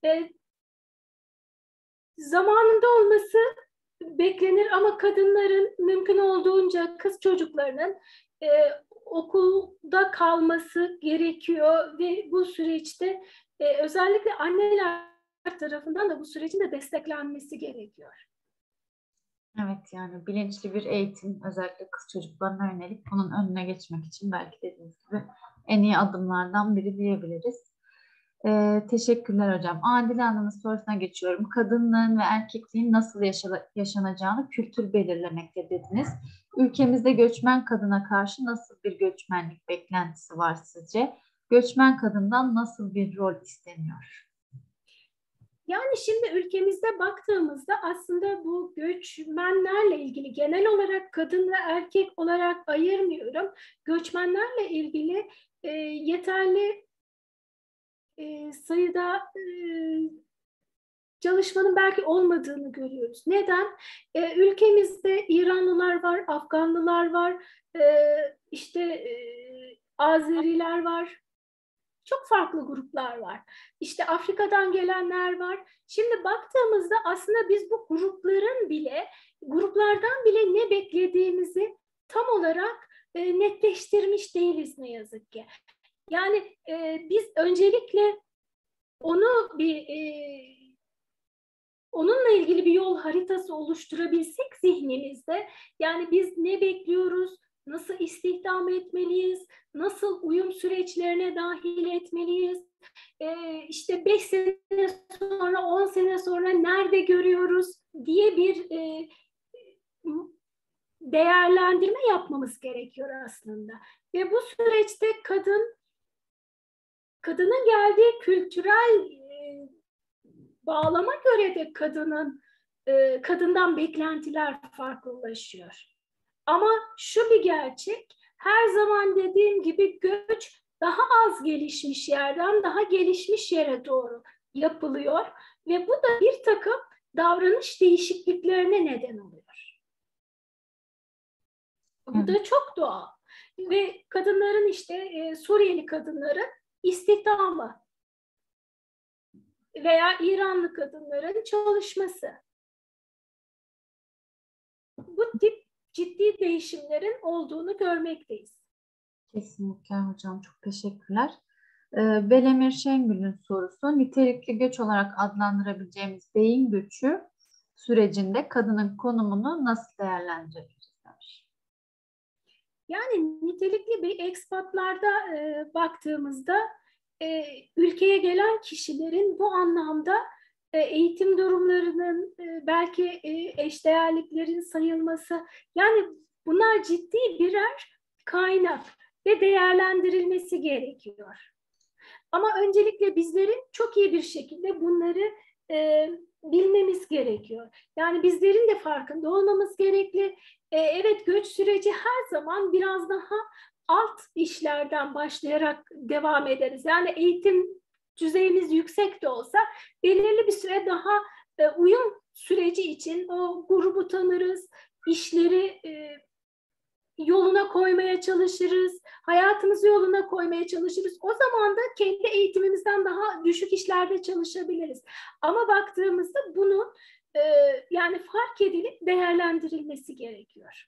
Zamanında olması beklenir ama kadınların mümkün olduğunca, kız çocuklarının e, okulda kalması gerekiyor ve bu süreçte e, özellikle anneler tarafından da bu sürecin de desteklenmesi gerekiyor. Evet, yani bilinçli bir eğitim, özellikle kız çocuklarına yönelik, bunun önüne geçmek için belki dediğiniz gibi en iyi adımlardan biri diyebiliriz. Ee, teşekkürler hocam. Adile Hanım'ın sorusuna geçiyorum. Kadınlığın ve erkekliğin nasıl yaşa- yaşanacağını kültür belirlemekte dediniz. Ülkemizde göçmen kadına karşı nasıl bir göçmenlik beklentisi var sizce? Göçmen kadından nasıl bir rol isteniyor? Yani şimdi ülkemizde baktığımızda aslında bu göçmenlerle ilgili genel olarak kadın ve erkek olarak ayırmıyorum. Göçmenlerle ilgili e, yeterli e, sayıda e, çalışmanın belki olmadığını görüyoruz. Neden? E, ülkemizde İranlılar var, Afganlılar var, e, işte e, Azeriler var. Çok farklı gruplar var. İşte Afrika'dan gelenler var. Şimdi baktığımızda aslında biz bu grupların bile, gruplardan bile ne beklediğimizi tam olarak e, netleştirmiş değiliz ne yazık ki. Yani e, biz öncelikle onu bir e, onunla ilgili bir yol haritası oluşturabilsek zihnimizde, yani biz ne bekliyoruz, nasıl istihdam etmeliyiz, nasıl uyum süreçlerine dahil etmeliyiz, ee, işte beş sene sonra, on sene sonra nerede görüyoruz diye bir e, değerlendirme yapmamız gerekiyor aslında. Ve bu süreçte kadın, kadının geldiği kültürel e, bağlama göre de kadının e, kadından beklentiler farklılaşıyor. Ama şu bir gerçek, her zaman dediğim gibi göç daha az gelişmiş yerden daha gelişmiş yere doğru yapılıyor ve bu da bir takım davranış değişikliklerine neden oluyor. Bu da çok doğal. Ve kadınların işte e, Suriyeli kadınların istihdamı veya İranlı kadınların çalışması. Bu tip ciddi değişimlerin olduğunu görmekteyiz. Kesinlikle hocam, çok teşekkürler. Ee, Belemir Şengül'ün sorusu, nitelikli göç olarak adlandırabileceğimiz beyin göçü sürecinde kadının konumunu nasıl değerlendirebiliriz? Yani nitelikli bir ekspatlarda e, baktığımızda e, ülkeye gelen kişilerin bu anlamda e, eğitim durumlarının e, belki e, eşdeğerliklerin sayılması, yani bunlar ciddi birer kaynak ve değerlendirilmesi gerekiyor. Ama öncelikle bizlerin çok iyi bir şekilde bunları e, bilmemiz gerekiyor. Yani bizlerin de farkında olmamız gerekli. E, evet, göç süreci her zaman biraz daha alt işlerden başlayarak devam ederiz. Yani eğitim düzeyimiz yüksek de olsa belirli bir süre daha e, uyum süreci için o grubu tanırız, işleri e, yoluna koymaya çalışırız. Hayatımızı yoluna koymaya çalışırız. O zaman da kendi eğitimimizden daha düşük işlerde çalışabiliriz. Ama baktığımızda bunu e, yani fark edilip değerlendirilmesi gerekiyor.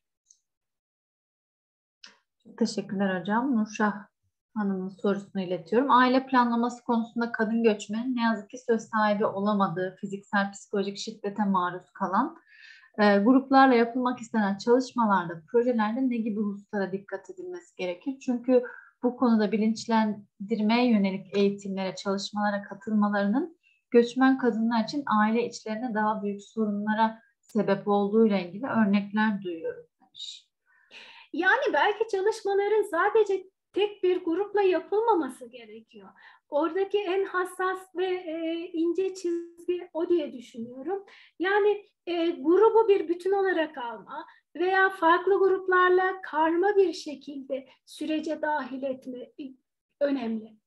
Teşekkürler hocam. Nurşah Hanım'ın sorusunu iletiyorum. Aile planlaması konusunda kadın göçmenin ne yazık ki söz sahibi olamadığı, fiziksel, psikolojik şiddete maruz kalan e, gruplarla yapılmak istenen çalışmalarda, projelerde ne gibi hususlara dikkat edilmesi gerekir? Çünkü bu konuda bilinçlendirmeye yönelik eğitimlere, çalışmalara katılmalarının göçmen kadınlar için aile içlerinde daha büyük sorunlara sebep olduğuyla ilgili örnekler duyuyoruz demiş. Yani belki çalışmaların sadece tek bir grupla yapılmaması gerekiyor. Oradaki en hassas ve e, ince çizgi o diye düşünüyorum. Yani e, grubu bir bütün olarak alma veya farklı gruplarla karma bir şekilde sürece dahil etme önemli.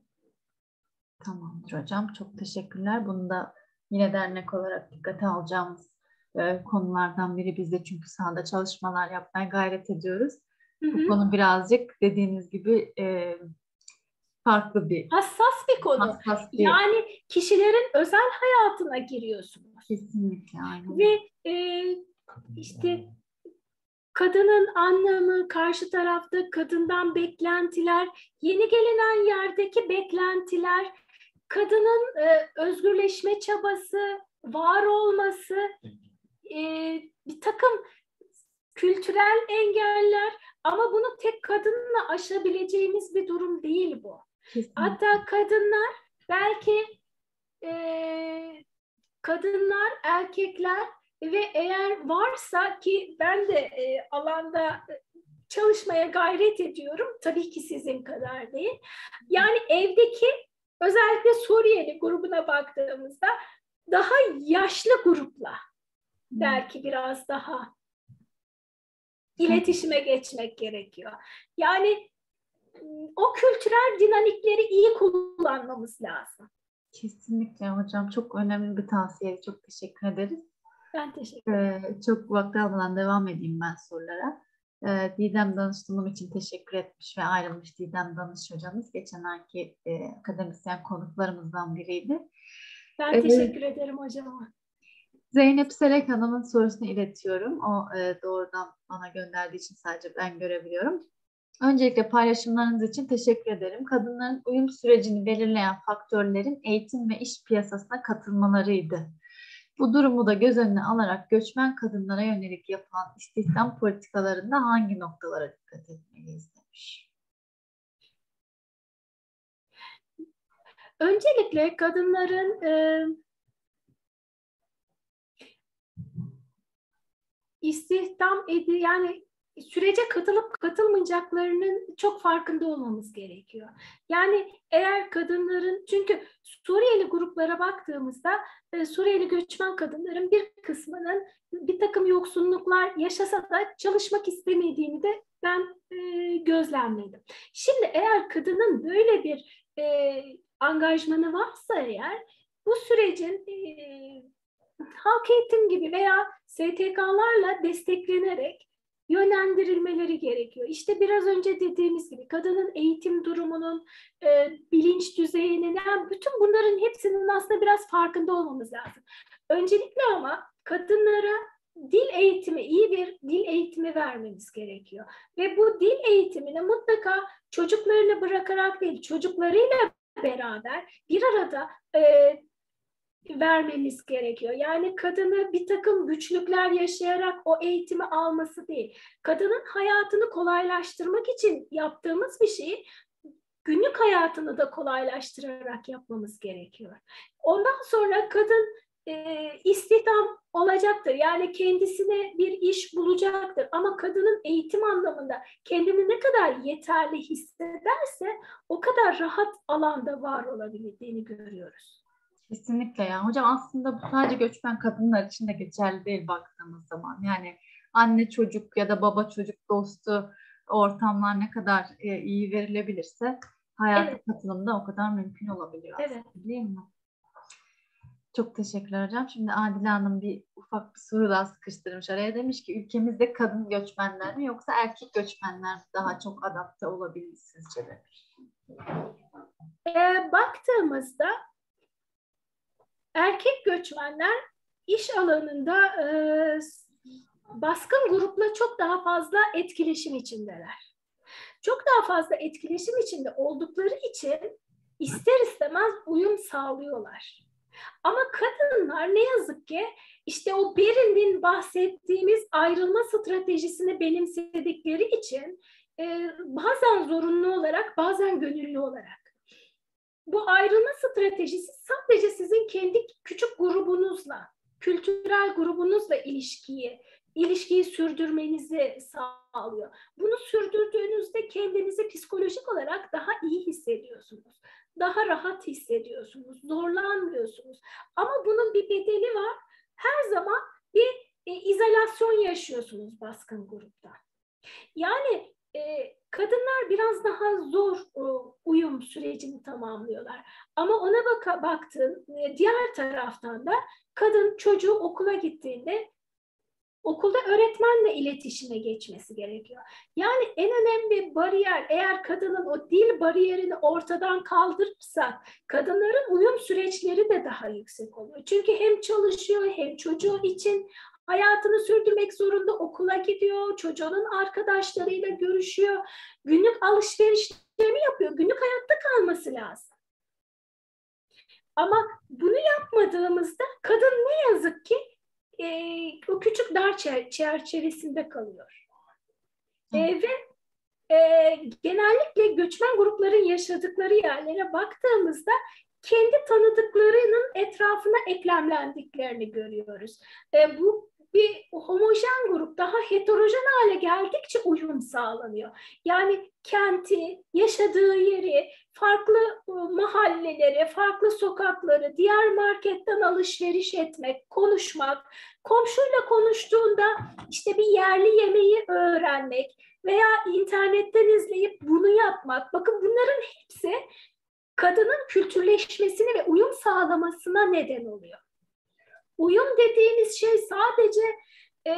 Tamamdır hocam. Çok teşekkürler. Bunu da yine dernek olarak dikkate alacağımız e, konulardan biri. Biz de çünkü sahada çalışmalar yapmaya gayret ediyoruz. Hı hı. Bu konu birazcık dediğiniz gibi e, farklı bir, hassas bir konu. hassas bir... Yani kişilerin özel hayatına giriyorsunuz. Kesinlikle. Aynen. Ve e, işte kadının anlamı, karşı tarafta kadından beklentiler, yeni gelinen yerdeki beklentiler, kadının e, özgürleşme çabası, var olması, e, bir takım kültürel engeller ama bunu tek kadınla aşabileceğimiz bir durum değil bu. Kesinlikle. Hatta kadınlar belki e, kadınlar, erkekler ve eğer varsa ki ben de e, alanda çalışmaya gayret ediyorum. Tabii ki sizin kadar değil. Yani evdeki özellikle Suriyeli grubuna baktığımızda daha yaşlı grupla belki biraz daha iletişime geçmek gerekiyor. Yani o kültürel dinamikleri iyi kullanmamız lazım. Kesinlikle hocam. Çok önemli bir tavsiye. Çok teşekkür ederiz. Ben teşekkür ederim. Ee, çok vakti almadan devam edeyim ben sorulara. Ee, Didem Danıştırmam için teşekkür etmiş ve ayrılmış Didem Danış hocamız. Geçen ayki e, akademisyen konuklarımızdan biriydi. Ben Ee, teşekkür ederim hocama. Zeynep Selek Hanım'ın sorusunu iletiyorum. O e, doğrudan bana gönderdiği için sadece ben görebiliyorum. Öncelikle paylaşımlarınız için teşekkür ederim. Kadınların uyum sürecini belirleyen faktörlerin eğitim ve iş piyasasına katılmalarıydı. Bu durumu da göz önüne alarak göçmen kadınlara yönelik yapılan istihdam politikalarında hangi noktalara dikkat etmeliyiz demiş. Öncelikle kadınların e, istihdam edi yani sürece katılıp katılmayacaklarının çok farkında olmamız gerekiyor. Yani eğer kadınların, çünkü Suriyeli gruplara baktığımızda e, Suriyeli göçmen kadınların bir kısmının bir takım yoksunluklar yaşasa da çalışmak istemediğini de ben e, gözlemledim. Şimdi eğer kadının böyle bir e, angajmanı varsa eğer bu sürecin e, halk eğitim gibi veya S T K'larla desteklenerek yönlendirilmeleri gerekiyor. İşte biraz önce dediğimiz gibi kadının eğitim durumunun, e, bilinç düzeyinin, yani bütün bunların hepsinin aslında biraz farkında olmamız lazım. Öncelikle ama kadınlara dil eğitimi, iyi bir dil eğitimi vermemiz gerekiyor. Ve bu dil eğitimini mutlaka çocuklarını bırakarak değil, çocuklarıyla beraber bir arada e, vermemiz gerekiyor. Yani kadını bir takım güçlükler yaşayarak o eğitimi alması değil. Kadının hayatını kolaylaştırmak için yaptığımız bir şeyi günlük hayatını da kolaylaştırarak yapmamız gerekiyor. Ondan sonra kadın e, istihdam olacaktır. Yani kendisine bir iş bulacaktır. Ama kadının eğitim anlamında kendini ne kadar yeterli hissederse o kadar rahat alanda var olabildiğini görüyoruz. Kesinlikle ya. Hocam aslında bu sadece göçmen kadınlar için de geçerli değil baktığımız zaman. Yani anne çocuk ya da baba çocuk dostu ortamlar ne kadar e, iyi verilebilirse hayata Evet. katılım da o kadar mümkün olabiliyor aslında, Evet. değil mi? Çok teşekkürler hocam. Şimdi Adile Hanım bir ufak bir soru daha sıkıştırmış araya. Demiş ki ülkemizde kadın göçmenler mi yoksa erkek göçmenler mi daha çok adapte olabildi sizce de? E, baktığımızda erkek göçmenler iş alanında e, baskın grupla çok daha fazla etkileşim içindeler. Çok daha fazla etkileşim içinde oldukları için ister istemez uyum sağlıyorlar. Ama kadınlar ne yazık ki işte o Beryn'in bahsettiğimiz ayrılma stratejisini benimsedikleri için e, bazen zorunlu olarak, bazen gönüllü olarak. Bu ayrılma stratejisi sadece sizin kendi küçük grubunuzla, kültürel grubunuzla ilişkiyi, ilişkiyi sürdürmenizi sağlıyor. Bunu sürdürdüğünüzde kendinizi psikolojik olarak daha iyi hissediyorsunuz. Daha rahat hissediyorsunuz, zorlanmıyorsunuz. Ama bunun bir bedeli var. Her zaman bir e, izolasyon yaşıyorsunuz baskın grupta. Yani e, kadınlar biraz daha zor e, uyum sürecini tamamlıyorlar. Ama ona baka, baktığın e, diğer taraftan da kadın çocuğu okula gittiğinde okulda öğretmenle iletişime geçmesi gerekiyor. Yani en önemli bariyer, eğer kadının o dil bariyerini ortadan kaldırırsak kadınların uyum süreçleri de daha yüksek oluyor. Çünkü hem çalışıyor hem çocuğu için hayatını sürdürmek zorunda, okula gidiyor, çocuğunun arkadaşlarıyla görüşüyor, günlük alışverişlerini yapıyor, günlük hayatta kalması lazım. Ama bunu yapmadığımızda kadın ne yazık ki e, o küçük dar çerçevesinde kalıyor. E, ve e, genellikle göçmen grupların yaşadıkları yerlere baktığımızda kendi tanıdıklarının etrafına eklemlendiklerini görüyoruz. E, bu bir homojen grup daha heterojen hale geldikçe uyum sağlanıyor. Yani kenti, yaşadığı yeri, farklı mahalleleri, farklı sokakları, diğer marketten alışveriş etmek, konuşmak, komşuyla konuştuğunda işte bir yerli yemeği öğrenmek veya internetten izleyip bunu yapmak. Bakın bunların hepsi kadının kültürleşmesine ve uyum sağlamasına neden oluyor. Uyum dediğimiz şey sadece e,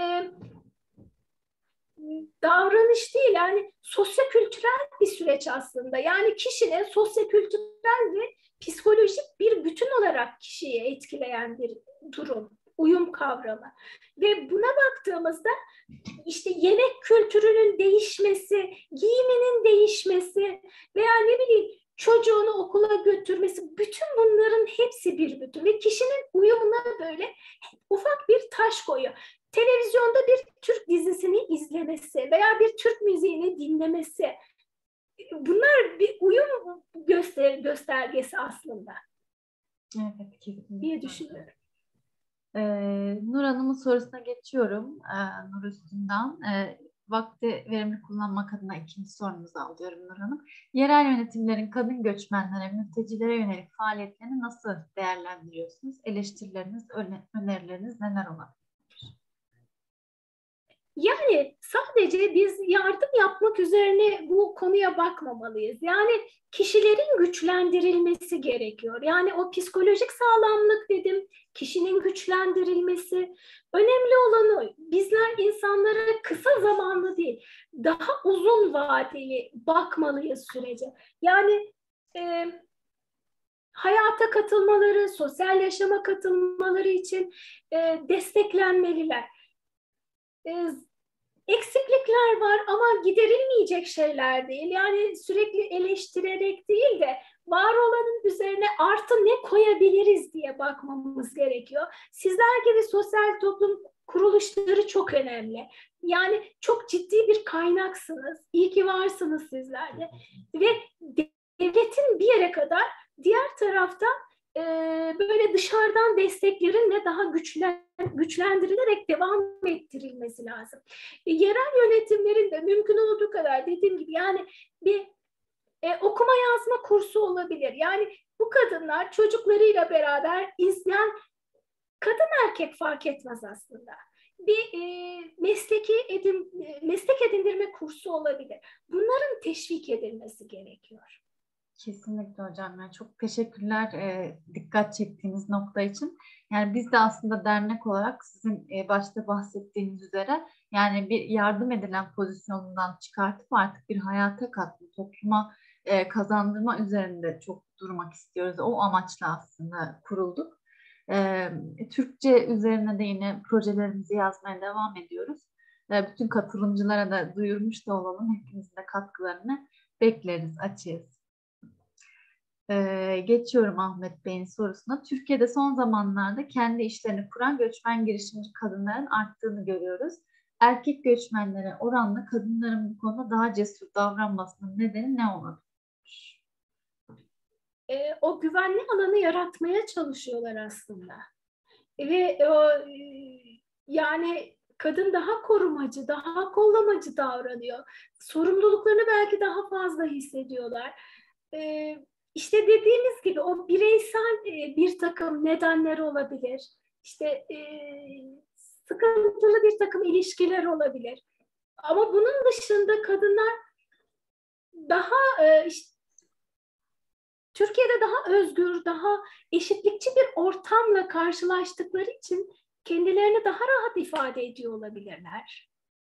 davranış değil, yani sosyokültürel bir süreç aslında. Yani kişinin sosyokültürel ve psikolojik bir bütün olarak kişiyi etkileyen bir durum, uyum kavramı. Ve buna baktığımızda işte yemek kültürünün değişmesi, giyiminin değişmesi veya ne bileyim çocuğunu okula götürmesi, bütün bunların hepsi bir bütün ve kişinin uyumuna böyle ufak bir taş koyuyor. Televizyonda bir Türk dizisini izlemesi veya bir Türk müziğini dinlemesi, bunlar bir uyum göster göstergesi aslında. Evet, kesinlikle diye düşünüyorum. Ee, Nur Hanım'ın sorusuna geçiyorum. Ee, Nur Üstünden. Ee, vakti verimli kullanmak adına ikinci sorumuzu alıyorum Nur Hanım. Yerel yönetimlerin kadın göçmenlere, mültecilere yönelik faaliyetlerini nasıl değerlendiriyorsunuz? Eleştirileriniz, önerileriniz neler olabilir? Yani sadece biz yardım yapmak üzerine bu konuya bakmamalıyız. Yani kişilerin güçlendirilmesi gerekiyor. Yani o psikolojik sağlamlık dedim, kişinin güçlendirilmesi. Önemli olan o. Bizler insanlara kısa zamanlı değil, daha uzun vadeli bakmalıyız sürece. Yani e, hayata katılmaları, sosyal yaşama katılmaları için e, desteklenmeliler. E, Eksiklikler var ama giderilmeyecek şeyler değil. Yani sürekli eleştirerek değil de var olanın üzerine artı ne koyabiliriz diye bakmamız gerekiyor. Sizler gibi sosyal toplum kuruluşları çok önemli. Yani çok ciddi bir kaynaksınız. İyi ki varsınız sizler de. Ve devletin bir yere kadar, diğer taraftan e, böyle dışarıdan desteklerin ve daha güçlen, güçlendirilerek devam ettirilmesi lazım. E, yerel yönetimlerin de mümkün olduğu kadar, dediğim gibi, yani bir e, okuma yazma kursu olabilir. Yani bu kadınlar çocuklarıyla beraber izleyen, kadın erkek fark etmez aslında, bir e, mesleki edin, meslek edindirme kursu olabilir. Bunların teşvik edilmesi gerekiyor. Kesinlikle hocam. Yani çok teşekkürler e, dikkat çektiğiniz nokta için. Yani biz de aslında dernek olarak sizin e, başta bahsettiğiniz üzere yani bir yardım edilen pozisyonundan çıkartıp artık bir hayata katma, topluma e, kazandırma üzerinde çok durmak istiyoruz. O amaçla aslında kurulduk. E, Türkçe üzerine de yine projelerimizi yazmaya devam ediyoruz. E, bütün katılımcılara da duyurmuş da olalım. Hepinizin de katkılarını bekleriz, açığız. Ee, geçiyorum Ahmet Bey'in sorusuna. Türkiye'de son zamanlarda kendi işlerini kuran göçmen girişimci kadınların arttığını görüyoruz. Erkek göçmenlere oranla kadınların bu konuda daha cesur davranmasının nedeni ne olabilir? E, o güvenli alanı yaratmaya çalışıyorlar aslında. Ve o, e, yani kadın daha korumacı, daha kollamacı davranıyor. Sorumluluklarını belki daha fazla hissediyorlar. E, işte dediğimiz gibi o bireysel e, bir takım nedenler olabilir. İşte e, sıkıntılı bir takım ilişkiler olabilir. Ama bunun dışında kadınlar daha e, işte, Türkiye'de daha özgür, daha eşitlikçi bir ortamla karşılaştıkları için kendilerini daha rahat ifade ediyor olabilirler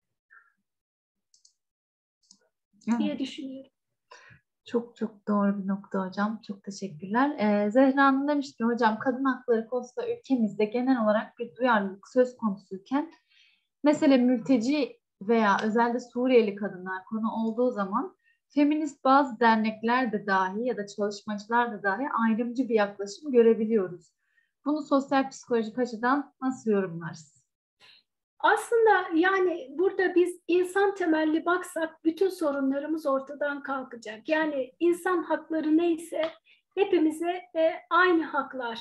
diye Evet, düşünüyorum. çok çok doğru bir nokta hocam. Çok teşekkürler. Ee, Zehra Hanım demiş ki hocam kadın hakları konusunda ülkemizde genel olarak bir duyarlılık söz konusuyken mesele mülteci veya özelde Suriyeli kadınlar konu olduğu zaman feminist bazı dernekler de dahi ya da çalışmacılar da dahi ayrımcı bir yaklaşım görebiliyoruz. Bunu sosyal psikolojik açıdan nasıl yorumlarsınız? Aslında yani burada biz insan temelli baksak bütün sorunlarımız ortadan kalkacak. Yani insan hakları neyse hepimize e, aynı haklar.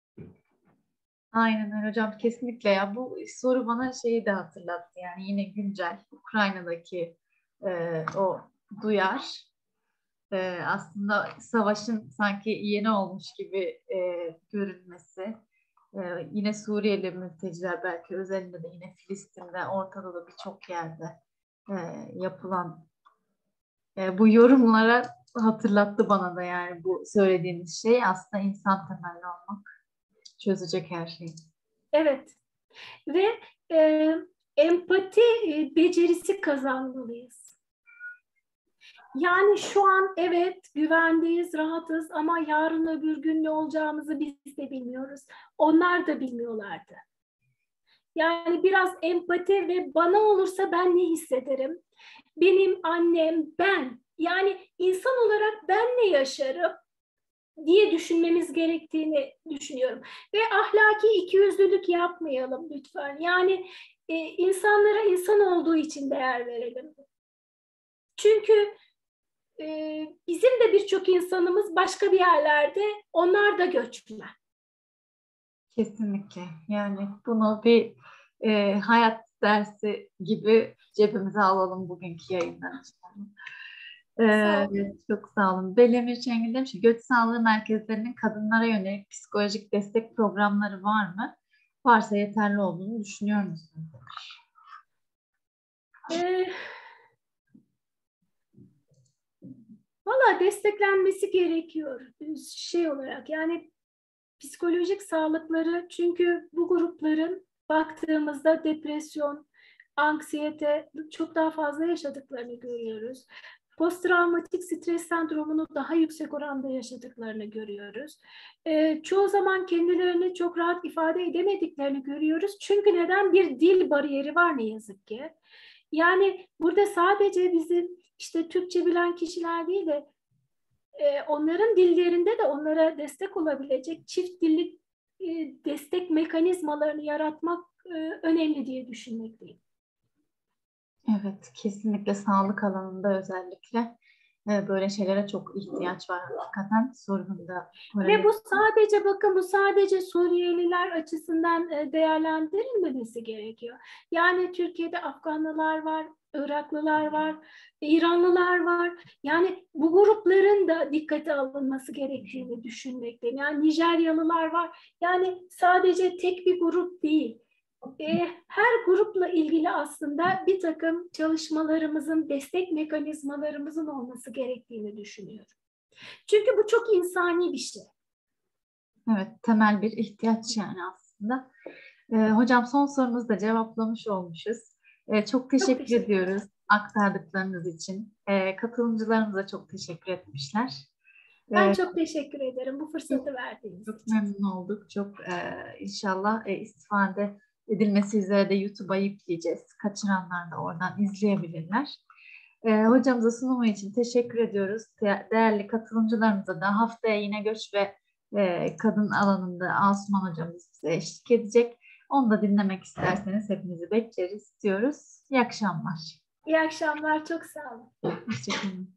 Aynen öyle hocam, kesinlikle ya, bu soru bana şeyi de hatırlattı yani yine güncel Ukrayna'daki e, o duyar e, aslında savaşın sanki yeni olmuş gibi e, görünmesi. Ee, yine Suriyeli mülteciler belki özelinde de yine Filistin'de, Orta Doğu'da birçok yerde e, yapılan e, bu yorumlara hatırlattı bana da yani bu söylediğiniz şey aslında insan temelli olmak çözecek her şeyi. Evet ve e, empati e, becerisi kazanmalıyız. Yani şu an evet güvendeyiz, rahatız ama yarın öbür gün ne olacağımızı biz de bilmiyoruz. Onlar da bilmiyorlardı. Yani biraz empati ve bana olursa ben ne hissederim? Benim annem, ben. Yani insan olarak ben ne yaşarım diye düşünmemiz gerektiğini düşünüyorum. Ve ahlaki ikiyüzlülük yapmayalım lütfen. Yani e, insanlara insan olduğu için değer verelim. Çünkü Ee, bizim de birçok insanımız başka bir yerlerde, onlar da göçmen. Kesinlikle yani bunu bir e, hayat dersi gibi cebimize alalım bugünkü yayından. Sağ Ee, olun. çok sağ olun. Belemir Çengel demiş ki göç sağlığı merkezlerinin kadınlara yönelik psikolojik destek programları var mı? Varsa yeterli olduğunu düşünüyor musunuz? Ee, Valla desteklenmesi gerekiyor şey olarak. Yani psikolojik sağlıkları, çünkü bu grupların baktığımızda depresyon, anksiyete çok daha fazla yaşadıklarını görüyoruz. Posttraumatik stres sendromunu daha yüksek oranda yaşadıklarını görüyoruz. Ee, çoğu zaman kendilerini çok rahat ifade edemediklerini görüyoruz. Çünkü neden? Bir dil bariyeri var ne yazık ki. Yani burada sadece bizim işte Türkçe bilen kişiler değil de e, onların dillerinde de onlara destek olabilecek çift dilli e, destek mekanizmalarını yaratmak e, önemli diye düşünmekteyim. Evet, kesinlikle sağlık alanında özellikle e, böyle şeylere çok ihtiyaç var hakikaten sorunun da Ve paralel. bu sadece bakın bu sadece Suriyeliler açısından e, değerlendirilmemesi gerekiyor. Yani Türkiye'de Afganlılar var, Iraklılar var, İranlılar var. Yani bu grupların da dikkate alınması gerektiğini düşünmekteyim. Yani Nijeryalılar var. Yani sadece tek bir grup değil. E, her grupla ilgili aslında bir takım çalışmalarımızın, destek mekanizmalarımızın olması gerektiğini düşünüyorum. Çünkü bu çok insani bir şey. Evet, temel bir ihtiyaç yani aslında. Ee, hocam son sorumuzu da cevaplamış olmuşuz. Ee, çok Çok teşekkür teşekkür ediyoruz ederim. aktardıklarınız için. Ee, katılımcılarımız da çok teşekkür etmişler. Ben Ee, çok teşekkür ederim bu çok, fırsatı verdiğiniz çok için. memnun olduk. Çok e, inşallah e, istifade edilmesi üzere de YouTube'a yükleyeceğiz. Kaçıranlar da oradan izleyebilirler. Ee, hocamıza sunumu için teşekkür ediyoruz. De- değerli katılımcılarımıza da haftaya yine göç ve e, kadın alanında Asuman hocamız bize eşlik edecek. Onu da dinlemek isterseniz hepinizi bekleriz diyoruz. İyi akşamlar. İyi akşamlar, çok sağ olun. Hoşçakalın.